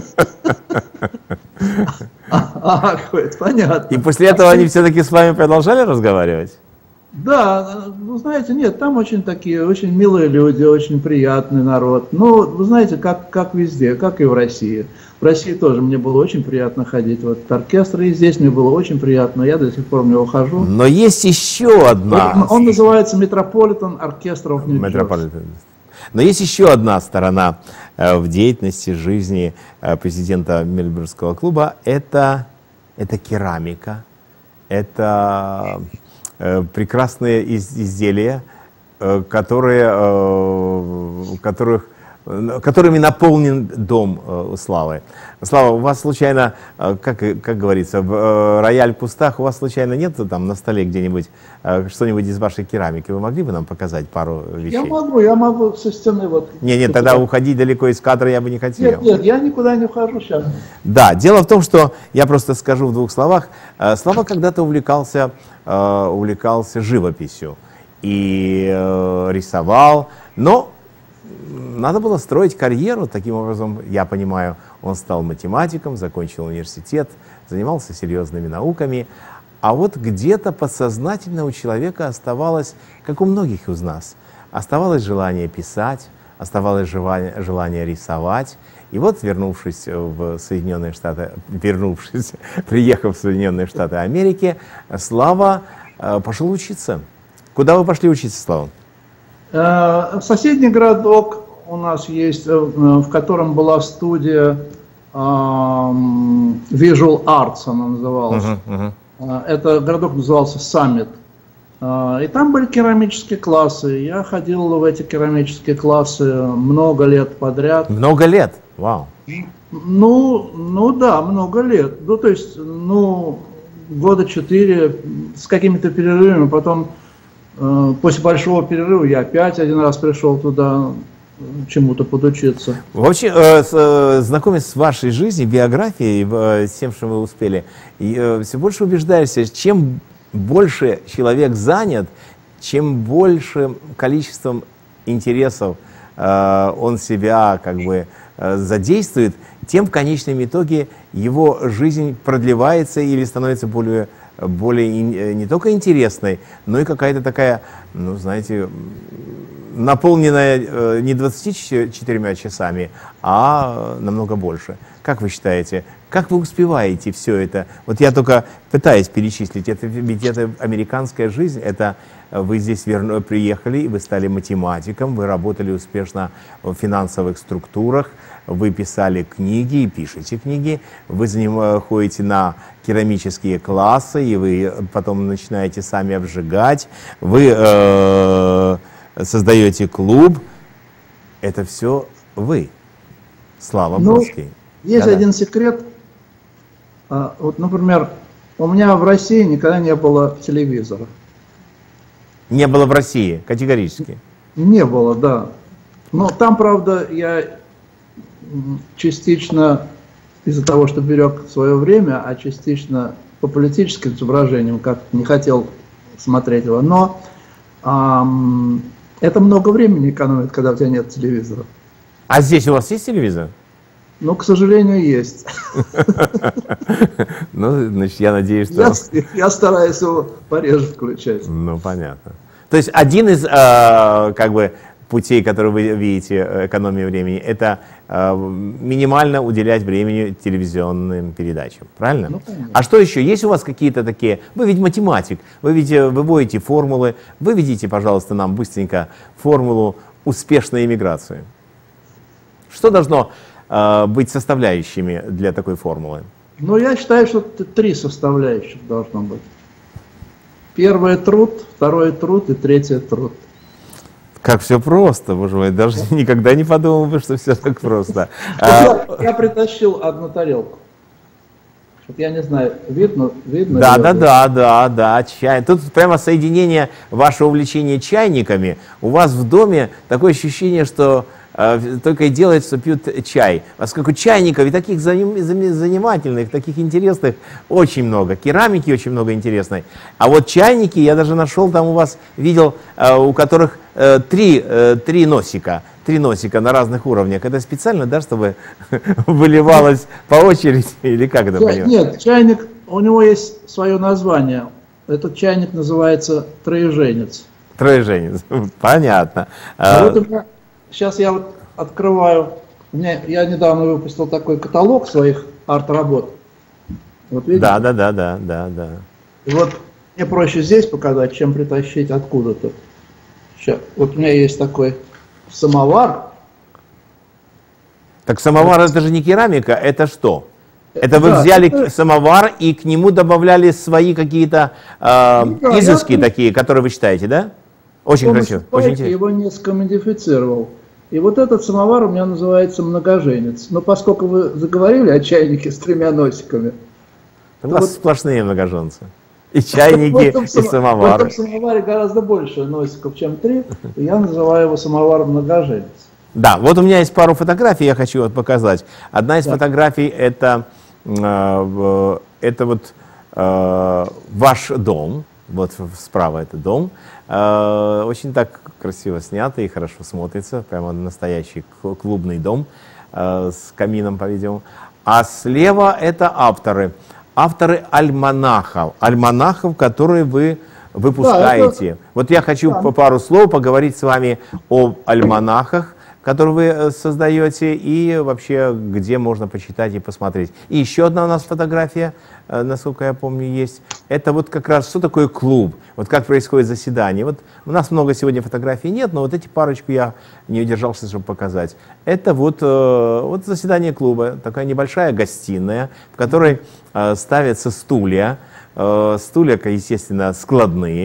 S2: А, понятно.
S1: И после этого они все-таки с вами продолжали разговаривать?
S2: Да, ну знаете, нет, там очень такие, очень милые люди, очень приятный народ. Ну, вы знаете, как, как везде, как и в России. В России тоже мне было очень приятно ходить в этот оркестр, и здесь мне было очень приятно, я до сих пор в него хожу.
S1: Но есть еще одна.
S2: Он, он называется Metropolitan Orchestra of New Jersey.
S1: Но есть еще одна сторона э, в деятельности, жизни э, президента Мельбурнского клуба. Это, это керамика, это э, прекрасные из, изделия, э, которые, э, которых, э, которыми наполнен дом э, Славы. Слава, у вас случайно, э, как, как говорится, в, э, рояль в кустах, у вас случайно нет там на столе где-нибудь э, что-нибудь из вашей керамики? Вы могли бы нам показать пару вещей?
S2: Я могу, я могу со стены вот...
S1: Нет, нет, тогда уходить далеко из кадра я бы не хотел.
S2: Нет, нет, я никуда не ухожу сейчас.
S1: Да, дело в том, что, я просто скажу в двух словах, э, Слава когда-то увлекался, э, увлекался живописью и э, рисовал, но надо было строить карьеру, таким образом, я понимаю, он стал математиком, закончил университет, занимался серьезными науками, а вот где-то подсознательно у человека оставалось, как у многих из нас, оставалось желание писать, оставалось желание, желание рисовать. И вот, вернувшись в Соединенные Штаты, вернувшись, приехав в Соединенные Штаты Америки, Слава э, пошел учиться. Куда вы пошли учиться, Слава?
S2: Э, соседний городок у нас есть, э, в котором была студия э, Visual Arts, она называлась. Uh-huh, uh-huh. Э, это городок назывался Summit. И там были керамические классы. Я ходил в эти керамические классы много лет подряд.
S1: Много лет? Вау.
S2: Ну, ну да, много лет. Ну, то есть, ну, года четыре с какими-то перерывами. Потом, э, после большого перерыва, я опять один раз пришел туда чему-то подучиться.
S1: Вообще, э, с, э, знакомясь с вашей жизнью, биографией, э, с тем, что вы успели, и, э, все больше убеждаешься, чем больше человек занят, чем больше количеством интересов э, он себя как бы э, задействует, тем в конечном итоге его жизнь продлевается или становится более, более ин, не только интересной, но и какая-то такая, ну, знаете, наполненная э, не двадцатью четырьмя часами, а намного больше. Как вы считаете, как вы успеваете все это? Вот я только пытаюсь перечислить, это, ведь это американская жизнь, это вы здесь верно, приехали, вы стали математиком, вы работали успешно в финансовых структурах, вы писали книги и пишете книги, вы заним, ходите на керамические классы, и вы потом начинаете сами обжигать, вы э, создаете клуб. Это все вы, Слава
S2: Ну,
S1: Бродский.
S2: есть
S1: Да-да.
S2: один секрет. А, вот, например, у меня в России никогда не было телевизора.
S1: Не было в России, категорически.
S2: Не было, да. Но там, правда, я м, частично из-за того, что берег свое время, а частично по политическим соображениям, как не хотел смотреть его. Но ам, это много времени экономит, когда у тебя нет телевизора.
S1: А здесь у вас есть телевизор?
S2: Ну, к сожалению, есть.
S1: Ну, значит, я надеюсь, что...
S2: Я, я стараюсь его пореже включать.
S1: Ну, понятно. То есть один из, э, как бы, путей, которые вы видите, экономии времени, это э, минимально уделять времени телевизионным передачам, правильно?
S2: Ну, конечно.
S1: А что еще? Есть у вас какие-то такие... Вы ведь математик, вы ведь выводите формулы. Выведите, пожалуйста, нам быстренько формулу успешной иммиграции. Что должно э, быть составляющими для такой формулы?
S2: Ну, я считаю, что три составляющих должно быть. Первое — труд, второе — труд и третье — труд.
S1: Как все просто, боже мой, даже никогда не подумал бы, что все так просто.
S2: Я, я притащил одну тарелку. Я не знаю, видно? видно
S1: Да,
S2: ли
S1: да,
S2: это?
S1: да, да, да, чай. Тут прямо соединение вашего увлечения чайниками. У вас в доме такое ощущение, что э, только и делают, что пьют чай. Поскольку чайников и таких заним, занимательных, таких интересных очень много. Керамики очень много интересной. А вот чайники я даже нашел, там у вас видел, э, у которых э, три, э, три носика. Три носика на разных уровнях. Это специально, да, чтобы выливалось по очереди? Или как это понимать?
S2: Нет, чайник, у него есть свое название. Этот чайник называется троеженец.
S1: Троеженец, понятно.
S2: А вот у меня, сейчас я вот открываю, у меня, я недавно выпустил такой каталог своих арт-работ. Вот видите?
S1: Да, да, да, да, да, да.
S2: И вот мне проще здесь показать, чем притащить откуда-то. Сейчас, вот у меня есть такой самовар.
S1: Так самовар это же не керамика, это что? Это вы
S2: Да,
S1: взяли
S2: это...
S1: самовар и к нему добавляли свои какие-то э,
S2: ну, да,
S1: изыски
S2: я...
S1: такие, которые вы считаете, да? Очень красиво, очень интересно.
S2: Я его несколько модифицировал. И вот этот самовар у меня называется многоженец. Но поскольку вы заговорили о чайнике с тремя носиками.
S1: У вас
S2: вот...
S1: сплошные многоженцы. И чайники, и самовары.
S2: В этом самоваре гораздо больше носиков, чем три. И я называю его самовар многоженец.
S1: Да, вот у меня есть пару фотографий, я хочу вот показать. Одна из
S2: да.
S1: фотографий это, э, это вот э, ваш дом. Вот справа это дом. Э, очень так красиво снято и хорошо смотрится. Прямо настоящий клубный дом э, с камином, по-видимому. А слева это авторы. Авторы альманахов. Альманахов, которые вы выпускаете. Да, это... Вот я хочу да. по пару слов поговорить с вами об альманахах, которые вы создаете, и вообще, где можно почитать и посмотреть. И еще одна у нас фотография, насколько я помню, есть. Это вот как раз, что такое клуб, вот как происходит заседание. Вот у нас много сегодня фотографий нет, но вот эти парочку я не удержался, чтобы показать. Это вот, вот заседание клуба, такая небольшая гостиная, в которой ставятся стулья. Стулья, естественно, складные,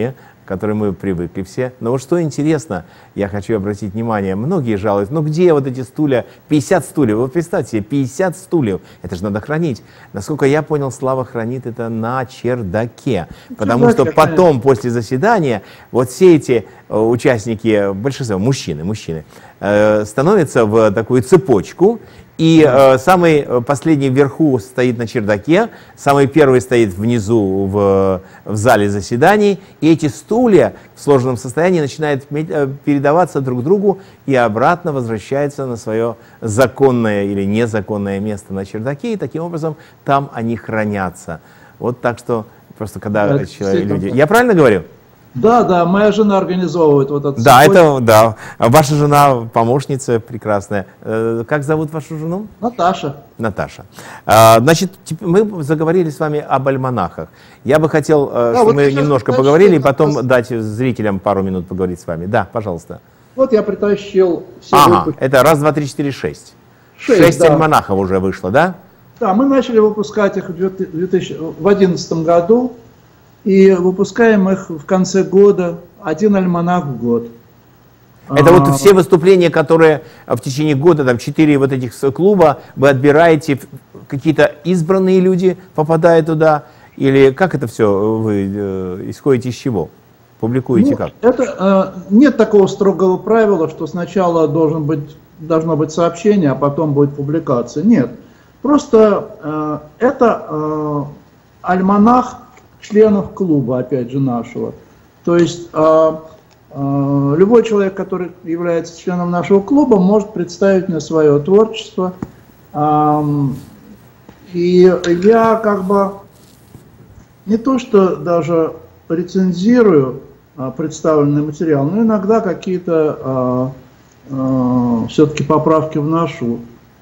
S1: к которой мы привыкли все. Но вот что интересно, я хочу обратить внимание, многие жалуются, ну где вот эти стулья, пятьдесят стульев, вот представьте себе, пятьдесят стульев, это же надо хранить. Насколько я понял, Слава хранит это на чердаке, потому что потом, после заседания, вот все эти участники, большинство, мужчины, мужчины, э, становятся в такую цепочку, и э, самый последний вверху стоит на чердаке, самый первый стоит внизу в, в зале заседаний, и эти стулья в сложенном состоянии начинают э, передаваться друг другу и обратно возвращаются на свое законное или незаконное место на чердаке, и таким образом там они хранятся. Вот так что просто когда
S2: Это
S1: человек, люди... Я правильно говорю?
S2: Да, да, моя жена организовывает вот это.
S1: Да, это, да. Ваша жена помощница прекрасная. Как зовут вашу жену?
S2: Наташа.
S1: Наташа. Значит, мы заговорили с вами об альманахах. Я бы хотел, да, чтобы вот мы немножко притащил, поговорили, и потом раз... дать зрителям пару минут поговорить с вами. Да, пожалуйста.
S2: Вот я притащил все
S1: ага,
S2: выпуски.
S1: Это раз, два, три, четыре, шесть.
S2: Шесть,
S1: Шесть
S2: да.
S1: альманахов уже вышло, да?
S2: Да, мы начали выпускать их в две тысячи одиннадцатом году. И выпускаем их в конце года, один альманах в год.
S1: Это а, вот все выступления, которые в течение года, там четыре вот этих клуба, вы отбираете, какие-то избранные люди попадают туда, или как это все, вы э, исходите из чего? Публикуете ну, как?
S2: Это, э, нет такого строгого правила, что сначала должен быть, должно быть сообщение, а потом будет публикация. Нет, просто э, это э, альманах членов клуба, опять же, нашего. То есть э, э, любой человек, который является членом нашего клуба, может представить мне свое творчество. Э, и я как бы не то, что даже рецензирую э, представленный материал, но иногда какие-то э, э, все-таки поправки вношу.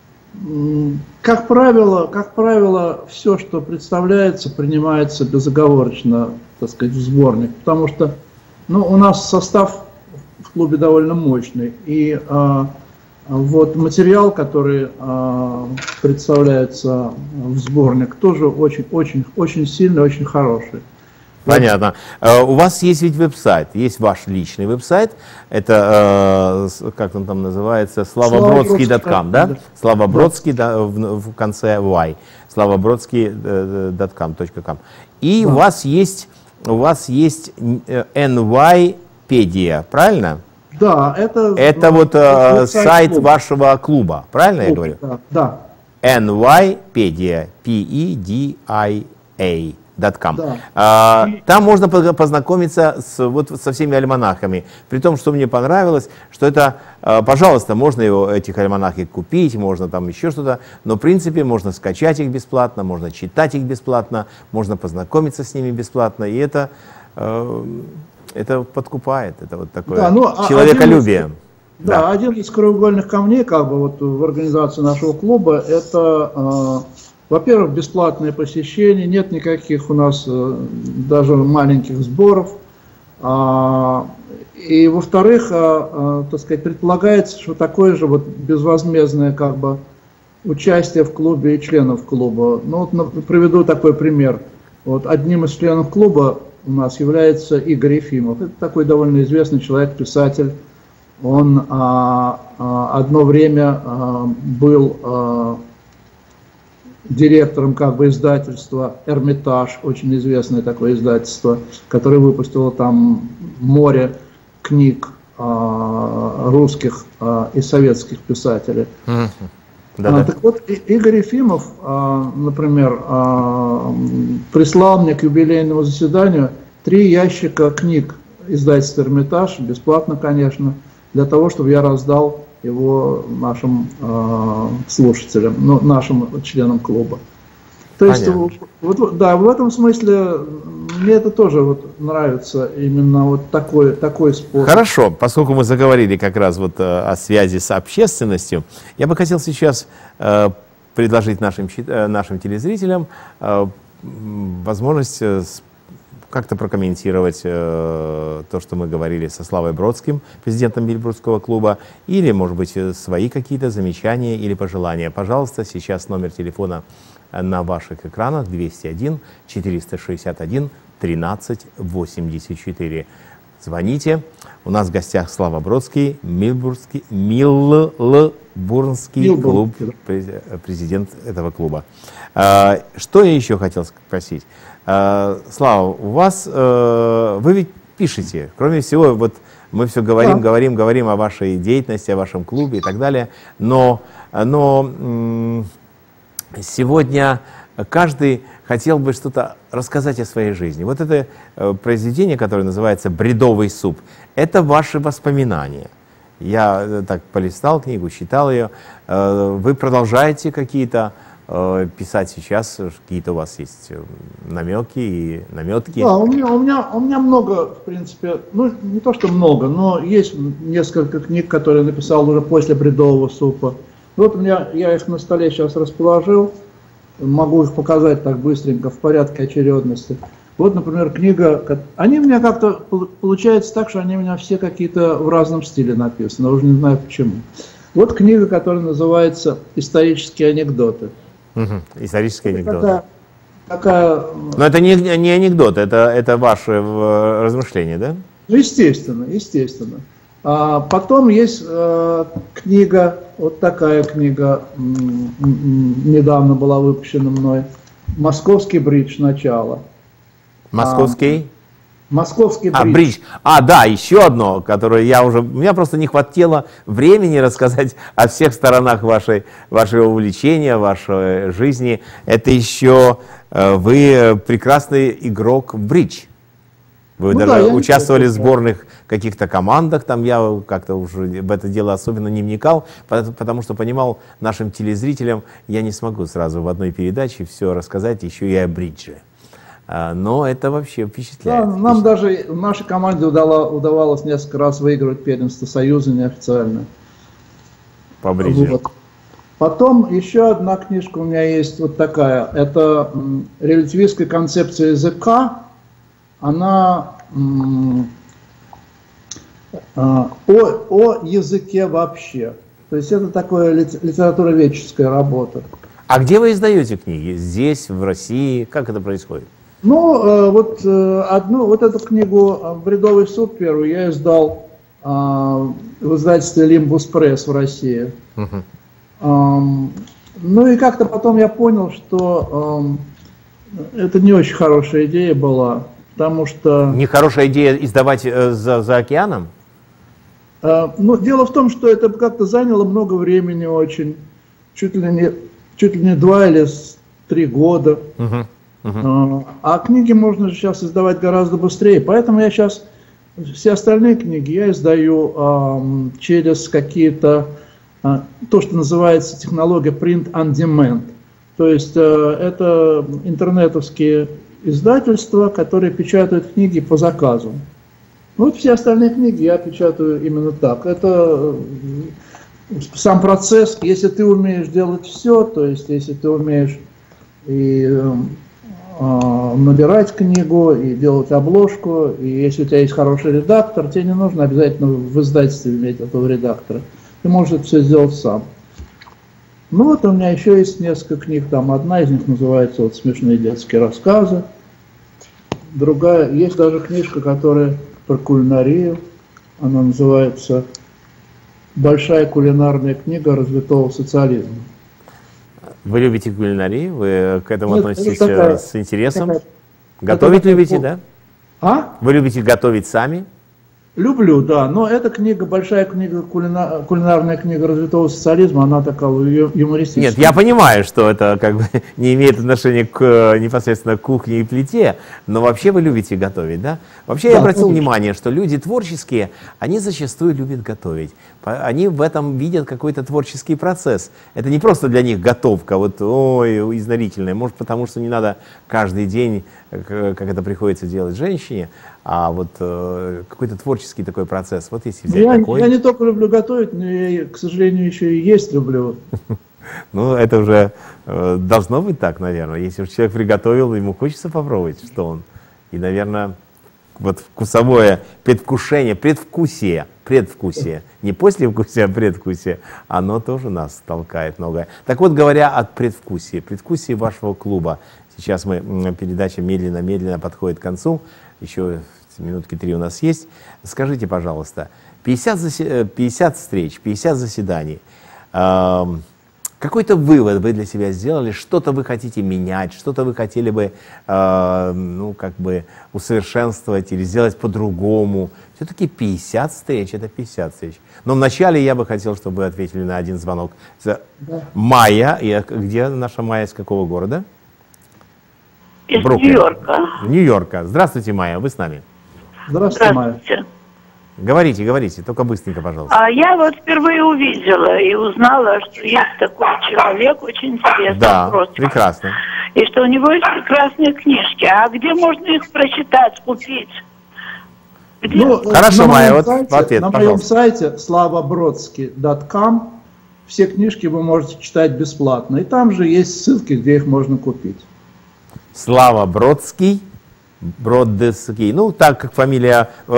S2: Как правило, как правило, все, что представляется, принимается безоговорочно, так сказать, в сборник, потому что, ну, у нас состав в клубе довольно мощный, и а, вот материал, который а, представляется в сборник, тоже очень, очень, очень сильный, очень хороший.
S1: Понятно. У вас есть ведь веб-сайт, есть ваш личный веб-сайт, это, как он там называется, славобродский точка ком, да? Славобродский, да, в, в конце Y, славобродский точка ком. И да. у вас есть, у вас есть эн вай-педия, правильно?
S2: Да, это...
S1: Это вот это сайт клуба. Вашего клуба, правильно Клуб, я говорю?
S2: Да. да.
S1: эн вай-педия, пи и ди ай эй. .com.
S2: Да.
S1: А, там можно познакомиться с, вот, со всеми альманахами. При том, что мне понравилось, что это, а, пожалуйста, можно его, этих альманахи купить, можно там еще что-то, но в принципе можно скачать их бесплатно, можно читать их бесплатно, можно познакомиться с ними бесплатно, и это, а, это подкупает, это вот такое да, ну, человеколюбие.
S2: Один из, да, да, один из краеугольных камней как бы, вот, в организации нашего клуба это... А, во-первых, бесплатное посещение, нет никаких у нас э, даже маленьких сборов. А, и во-вторых, а, а, так сказать, предполагается, что такое же вот безвозмездное как бы участие в клубе и членов клуба. Ну вот на, приведу такой пример. Вот одним из членов клуба у нас является Игорь Ефимов. Это такой довольно известный человек, писатель. Он а, а, одно время а, был а, директором как бы издательства «Эрмитаж», очень известное такое издательство, которое выпустило там море книг а, русских а, и советских писателей. Mm-hmm. Да, а, да. Так вот, Игорь Ефимов, а, например, а, прислал мне к юбилейному заседанию три ящика книг издательства «Эрмитаж», бесплатно, конечно, для того, чтобы я раздал его нашим э, слушателям, ну, нашим членам клуба. То есть, вот, вот, да, в этом смысле мне это тоже вот нравится, именно вот такой, такой способ.
S1: Хорошо, поскольку мы заговорили как раз вот э, о связи с общественностью, я бы хотел сейчас э, предложить нашим, э, нашим телезрителям э, возможность э, как-то прокомментировать э, то, что мы говорили со Славой Бродским, президентом Бильбрудского клуба, или, может быть, свои какие-то замечания или пожелания. Пожалуйста, сейчас номер телефона на ваших экранах двести один четыреста шестьдесят один тринадцать восемьдесят четыре. Звоните. У нас в гостях Слава Бродский, Милбурнский, Милбурнский клуб, президент этого клуба. Что я еще хотел спросить? Слава, у вас, вы ведь пишете, кроме всего, вот мы все говорим, да. говорим, говорим о вашей деятельности, о вашем клубе и так далее, но, но сегодня каждый хотел бы что-то рассказать о своей жизни. Вот это произведение, которое называется «Бредовый суп», это ваши воспоминания. Я так полистал книгу, читал ее. Вы продолжаете какие-то писать сейчас, какие-то у вас есть намеки и наметки?
S2: Да, у меня, у, меня, у меня много, в принципе, ну не то что много, но есть несколько книг, которые я написал уже после «Бредового супа». Вот у меня, я их на столе сейчас расположил, могу их показать так быстренько, в порядке очередности. Вот, например, книга, они у меня как-то, получается так, что они у меня все какие-то в разном стиле написаны, уже не знаю почему. Вот книга, которая называется «Исторические анекдоты».
S1: Угу. Исторические анекдоты.
S2: Такая, такая...
S1: Но это не, не анекдот, это, это ваше размышление, да?
S2: Естественно, естественно. А потом есть э, книга, вот такая книга, м- м- недавно была выпущена мной, «Московский бридж. Начало».
S1: Московский?
S2: А, Московский бридж.
S1: А, бридж. А, да, еще одно, которое я уже... У меня просто не хватило времени рассказать о всех сторонах вашей, вашего увлечения, вашей жизни. Это еще э, вы прекрасный игрок в бридж. Вы ну даже да, участвовали в сборных каких-то командах, там я как-то уже в это дело особенно не вникал, потому что понимал, нашим телезрителям я не смогу сразу в одной передаче все рассказать, еще и о бридже. Но это вообще впечатляет.
S2: Да, нам даже в нашей команде удало, удавалось несколько раз выигрывать первенство Союза неофициально.
S1: По бриджу.
S2: Вот. Потом еще одна книжка у меня есть вот такая. Это «Релятивистская концепция языка». Она м, а, о, о языке вообще. То есть это такая литературоведческая работа.
S1: А где вы издаете книги? Здесь, в России? Как это происходит?
S2: Ну, э, вот э, одну, вот эту книгу «Бредовый суп» первую я издал э, в издательстве «Лимбус Пресс» в России. Uh-huh. э, ну и как-то потом я понял, что э, это не очень хорошая идея была. Потому что...
S1: Нехорошая идея издавать э, за, за океаном?
S2: Э, ну, дело в том, что это как-то заняло много времени очень. Чуть ли не, чуть ли не два или три года. Uh-huh. Uh-huh. Э, а книги можно же сейчас издавать гораздо быстрее. Поэтому я сейчас все остальные книги я издаю э, через какие-то... Э, то, что называется технология print on demand. То есть э, это интернетовские... издательства, которые печатают книги по заказу. Вот все остальные книги я печатаю именно так. Это сам процесс, если ты умеешь делать все, то есть если ты умеешь и э, набирать книгу, и делать обложку, и если у тебя есть хороший редактор, тебе не нужно обязательно в издательстве иметь этого редактора. Ты можешь это все сделать сам. Ну вот у меня еще есть несколько книг, там одна из них называется вот «Смешные детские рассказы», другая, есть даже книжка, которая про кулинарию, она называется «Большая кулинарная книга развитого социализма».
S1: Вы любите кулинарию? Вы к этому
S2: Нет,
S1: относитесь
S2: такая,
S1: с интересом?
S2: такая,
S1: Готовить
S2: такая,
S1: любите, да?
S2: А?
S1: Вы любите готовить сами?
S2: Люблю, да, но эта книга, большая книга, кулина, кулинарная книга развитого социализма, она такая юмористическая.
S1: Нет, я понимаю, что это как бы не имеет отношения к непосредственно к кухне и плите, но вообще вы любите готовить, да? Вообще да, я обратил конечно. внимание, что люди творческие, они зачастую любят готовить. Они в этом видят какой-то творческий процесс. Это не просто для них готовка, вот, ой, изнурительная, может потому, что не надо каждый день, как это приходится делать женщине, а вот э, какой-то творческий такой процесс. Вот если взять
S2: я,
S1: такой...
S2: я не только люблю готовить, но я, к сожалению, еще и есть люблю.
S1: Ну, это уже э, должно быть так, наверное. Если уж человек приготовил, ему хочется попробовать, что он. И, наверное, вот вкусовое предвкушение, предвкусие, предвкусие, не послевкусие, а предвкусие, оно тоже нас толкает многое. Так вот, говоря о предвкусии, предвкусии вашего клуба, сейчас мы, передача медленно-медленно подходит к концу, еще минутки три у нас есть. Скажите, пожалуйста, пятьдесят, пятьдесят встреч, пятьдесят заседаний, э, какой-то вывод вы для себя сделали, что-то вы хотите менять, что-то вы хотели бы, э, ну, как бы усовершенствовать или сделать по-другому. Все-таки пятьдесят встреч, это пятьдесят встреч. Но вначале я бы хотел, чтобы вы ответили на один звонок. Да. Майя, я, где наша Майя, из какого города?
S12: Из Нью-Йорка.
S1: Нью-Йорка. Здравствуйте, Майя, вы с нами.
S2: Здравствуйте,
S12: Здравствуйте.
S2: Майя.
S1: Говорите, говорите, только быстренько, пожалуйста.
S12: А я вот впервые увидела и узнала, что есть такой человек, очень интересный.
S1: Да,
S12: вопрос.
S1: прекрасно.
S12: И что у него есть прекрасные книжки. А где можно их прочитать, купить? Где?
S2: Ну,
S1: Хорошо, Майя, вот
S2: сайте,
S1: в ответ,
S2: на
S1: пожалуйста.
S2: моем сайте славабродский точка ком все книжки вы можете читать бесплатно. И там же есть ссылки, где их можно купить.
S1: Слава Бродский, Бродский, ну так как фамилия э,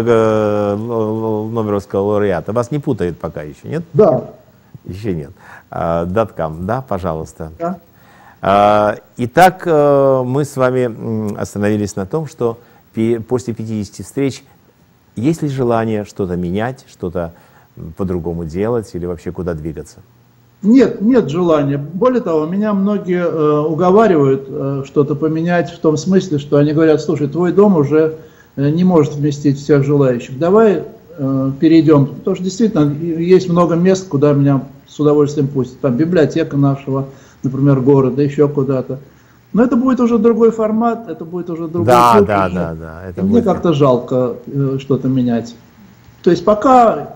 S1: э, Нобелевского лауреата, вас не путает пока еще, нет?
S2: Да.
S1: Еще нет. А, .com, да, пожалуйста.
S2: Да.
S1: А, итак, э, мы с вами остановились на том, что пи- после пятидесяти встреч есть ли желание что-то менять, что-то по-другому делать или вообще куда двигаться?
S2: Нет, нет желания. Более того, меня многие э, уговаривают э, что-то поменять в том смысле, что они говорят: слушай, твой дом уже э, не может вместить всех желающих. Давай э, перейдем. Потому что действительно есть много мест, куда меня с удовольствием пустят. Там библиотека нашего, например, города, еще куда-то. Но это будет уже другой формат, это будет уже другой
S1: да,
S2: клуб.
S1: Да,
S2: уже.
S1: да, да. Это
S2: Мне
S1: будет...
S2: как-то жалко э, что-то менять. То есть пока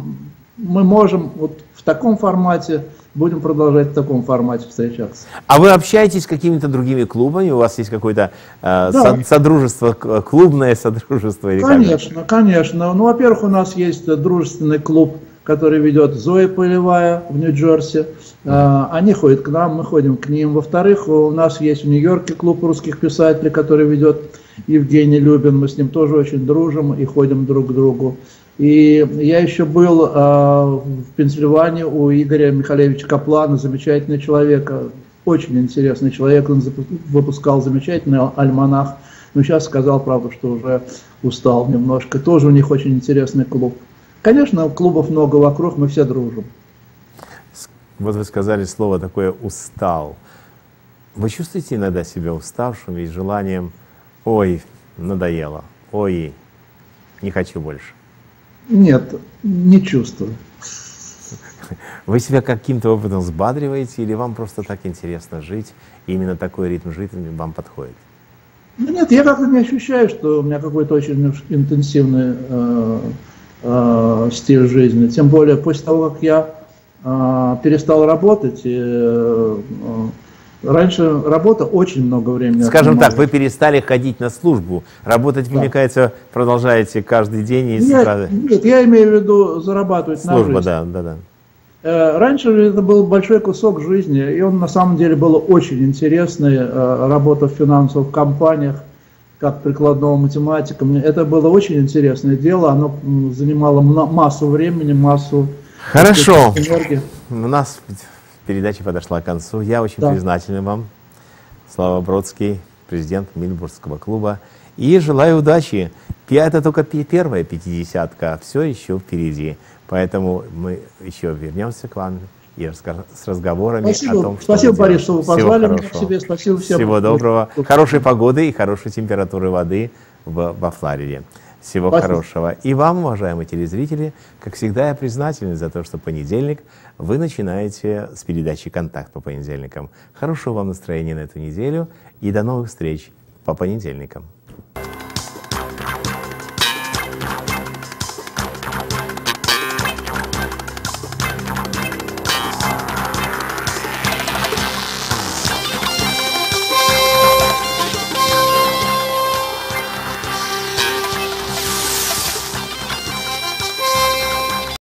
S2: мы можем вот в таком формате, будем продолжать в таком формате встречаться.
S1: А вы общаетесь с какими-то другими клубами? У вас есть какое-то э,
S2: Да.
S1: со- содружество, клубное содружество? Или
S2: Конечно,
S1: как?
S2: конечно. Ну, во-первых, у нас есть дружественный клуб, который ведет Зоя Полевая в Нью-Джерси. Э, Они ходят к нам, мы ходим к ним. Во-вторых, у нас есть в Нью-Йорке клуб русских писателей, который ведет Евгений Любин. Мы с ним тоже очень дружим и ходим друг к другу. И я еще был э, в Пенсильвании у Игоря Михалевича Каплана, замечательный человек, очень интересный человек, он выпускал замечательный альманах, но сейчас сказал, правда, что уже устал немножко. Тоже у них очень интересный клуб. Конечно, клубов много вокруг, мы все дружим.
S1: Вот вы сказали слово такое «устал». Вы чувствуете иногда себя уставшим и с желанием «ой, надоело», «ой, не хочу больше»?
S2: Нет, не чувствую.
S1: Вы себя каким-то образом взбадриваете или вам просто так интересно жить, и именно такой ритм жизни вам подходит?
S2: Ну, нет, я как-то не ощущаю, что у меня какой-то очень интенсивный э, э, стиль жизни. Тем более после того, как я э, перестал работать, и, э, раньше работа очень много времени
S1: Скажем
S2: отнимала.
S1: так, вы перестали ходить на службу, работать,
S2: Да.
S1: мне кажется, продолжаете каждый день и с
S2: Нет,
S1: утра-
S2: нет, я имею в виду зарабатывать на
S1: Служба,
S2: жизнь.
S1: да, да, да.
S2: Э, Раньше это был большой кусок жизни, и он на самом деле был очень интересный. э, Работа в финансовых компаниях, как прикладного математика. Мне это было очень интересное дело, оно м, занимало мно- массу времени, массу
S1: Хорошо.
S2: энергии.
S1: У нас передача подошла к концу. Я очень
S2: Да.
S1: признателен вам, Слава Бродский, президент Мильбургского клуба. И желаю удачи. Пи- Это только пи- первая пятидесятка, все еще впереди. Поэтому мы еще вернемся к вам и раска- с разговорами
S2: Спасибо.
S1: о том, что
S2: Спасибо,
S1: вы
S2: Борис,
S1: делаете.
S2: что вы
S1: Всего
S2: позвали меня к
S1: хорошего.
S2: себе. Спасибо всем.
S1: Всего доброго. Хорошей погоды и хорошей температуры воды в, во Флориде. Всего
S2: Спасибо.
S1: хорошего. И вам, уважаемые телезрители, как всегда, я признателен за то, что понедельник вы начинаете с передачи «Контакт» по понедельникам. Хорошего вам настроения на эту неделю и до новых встреч по понедельникам.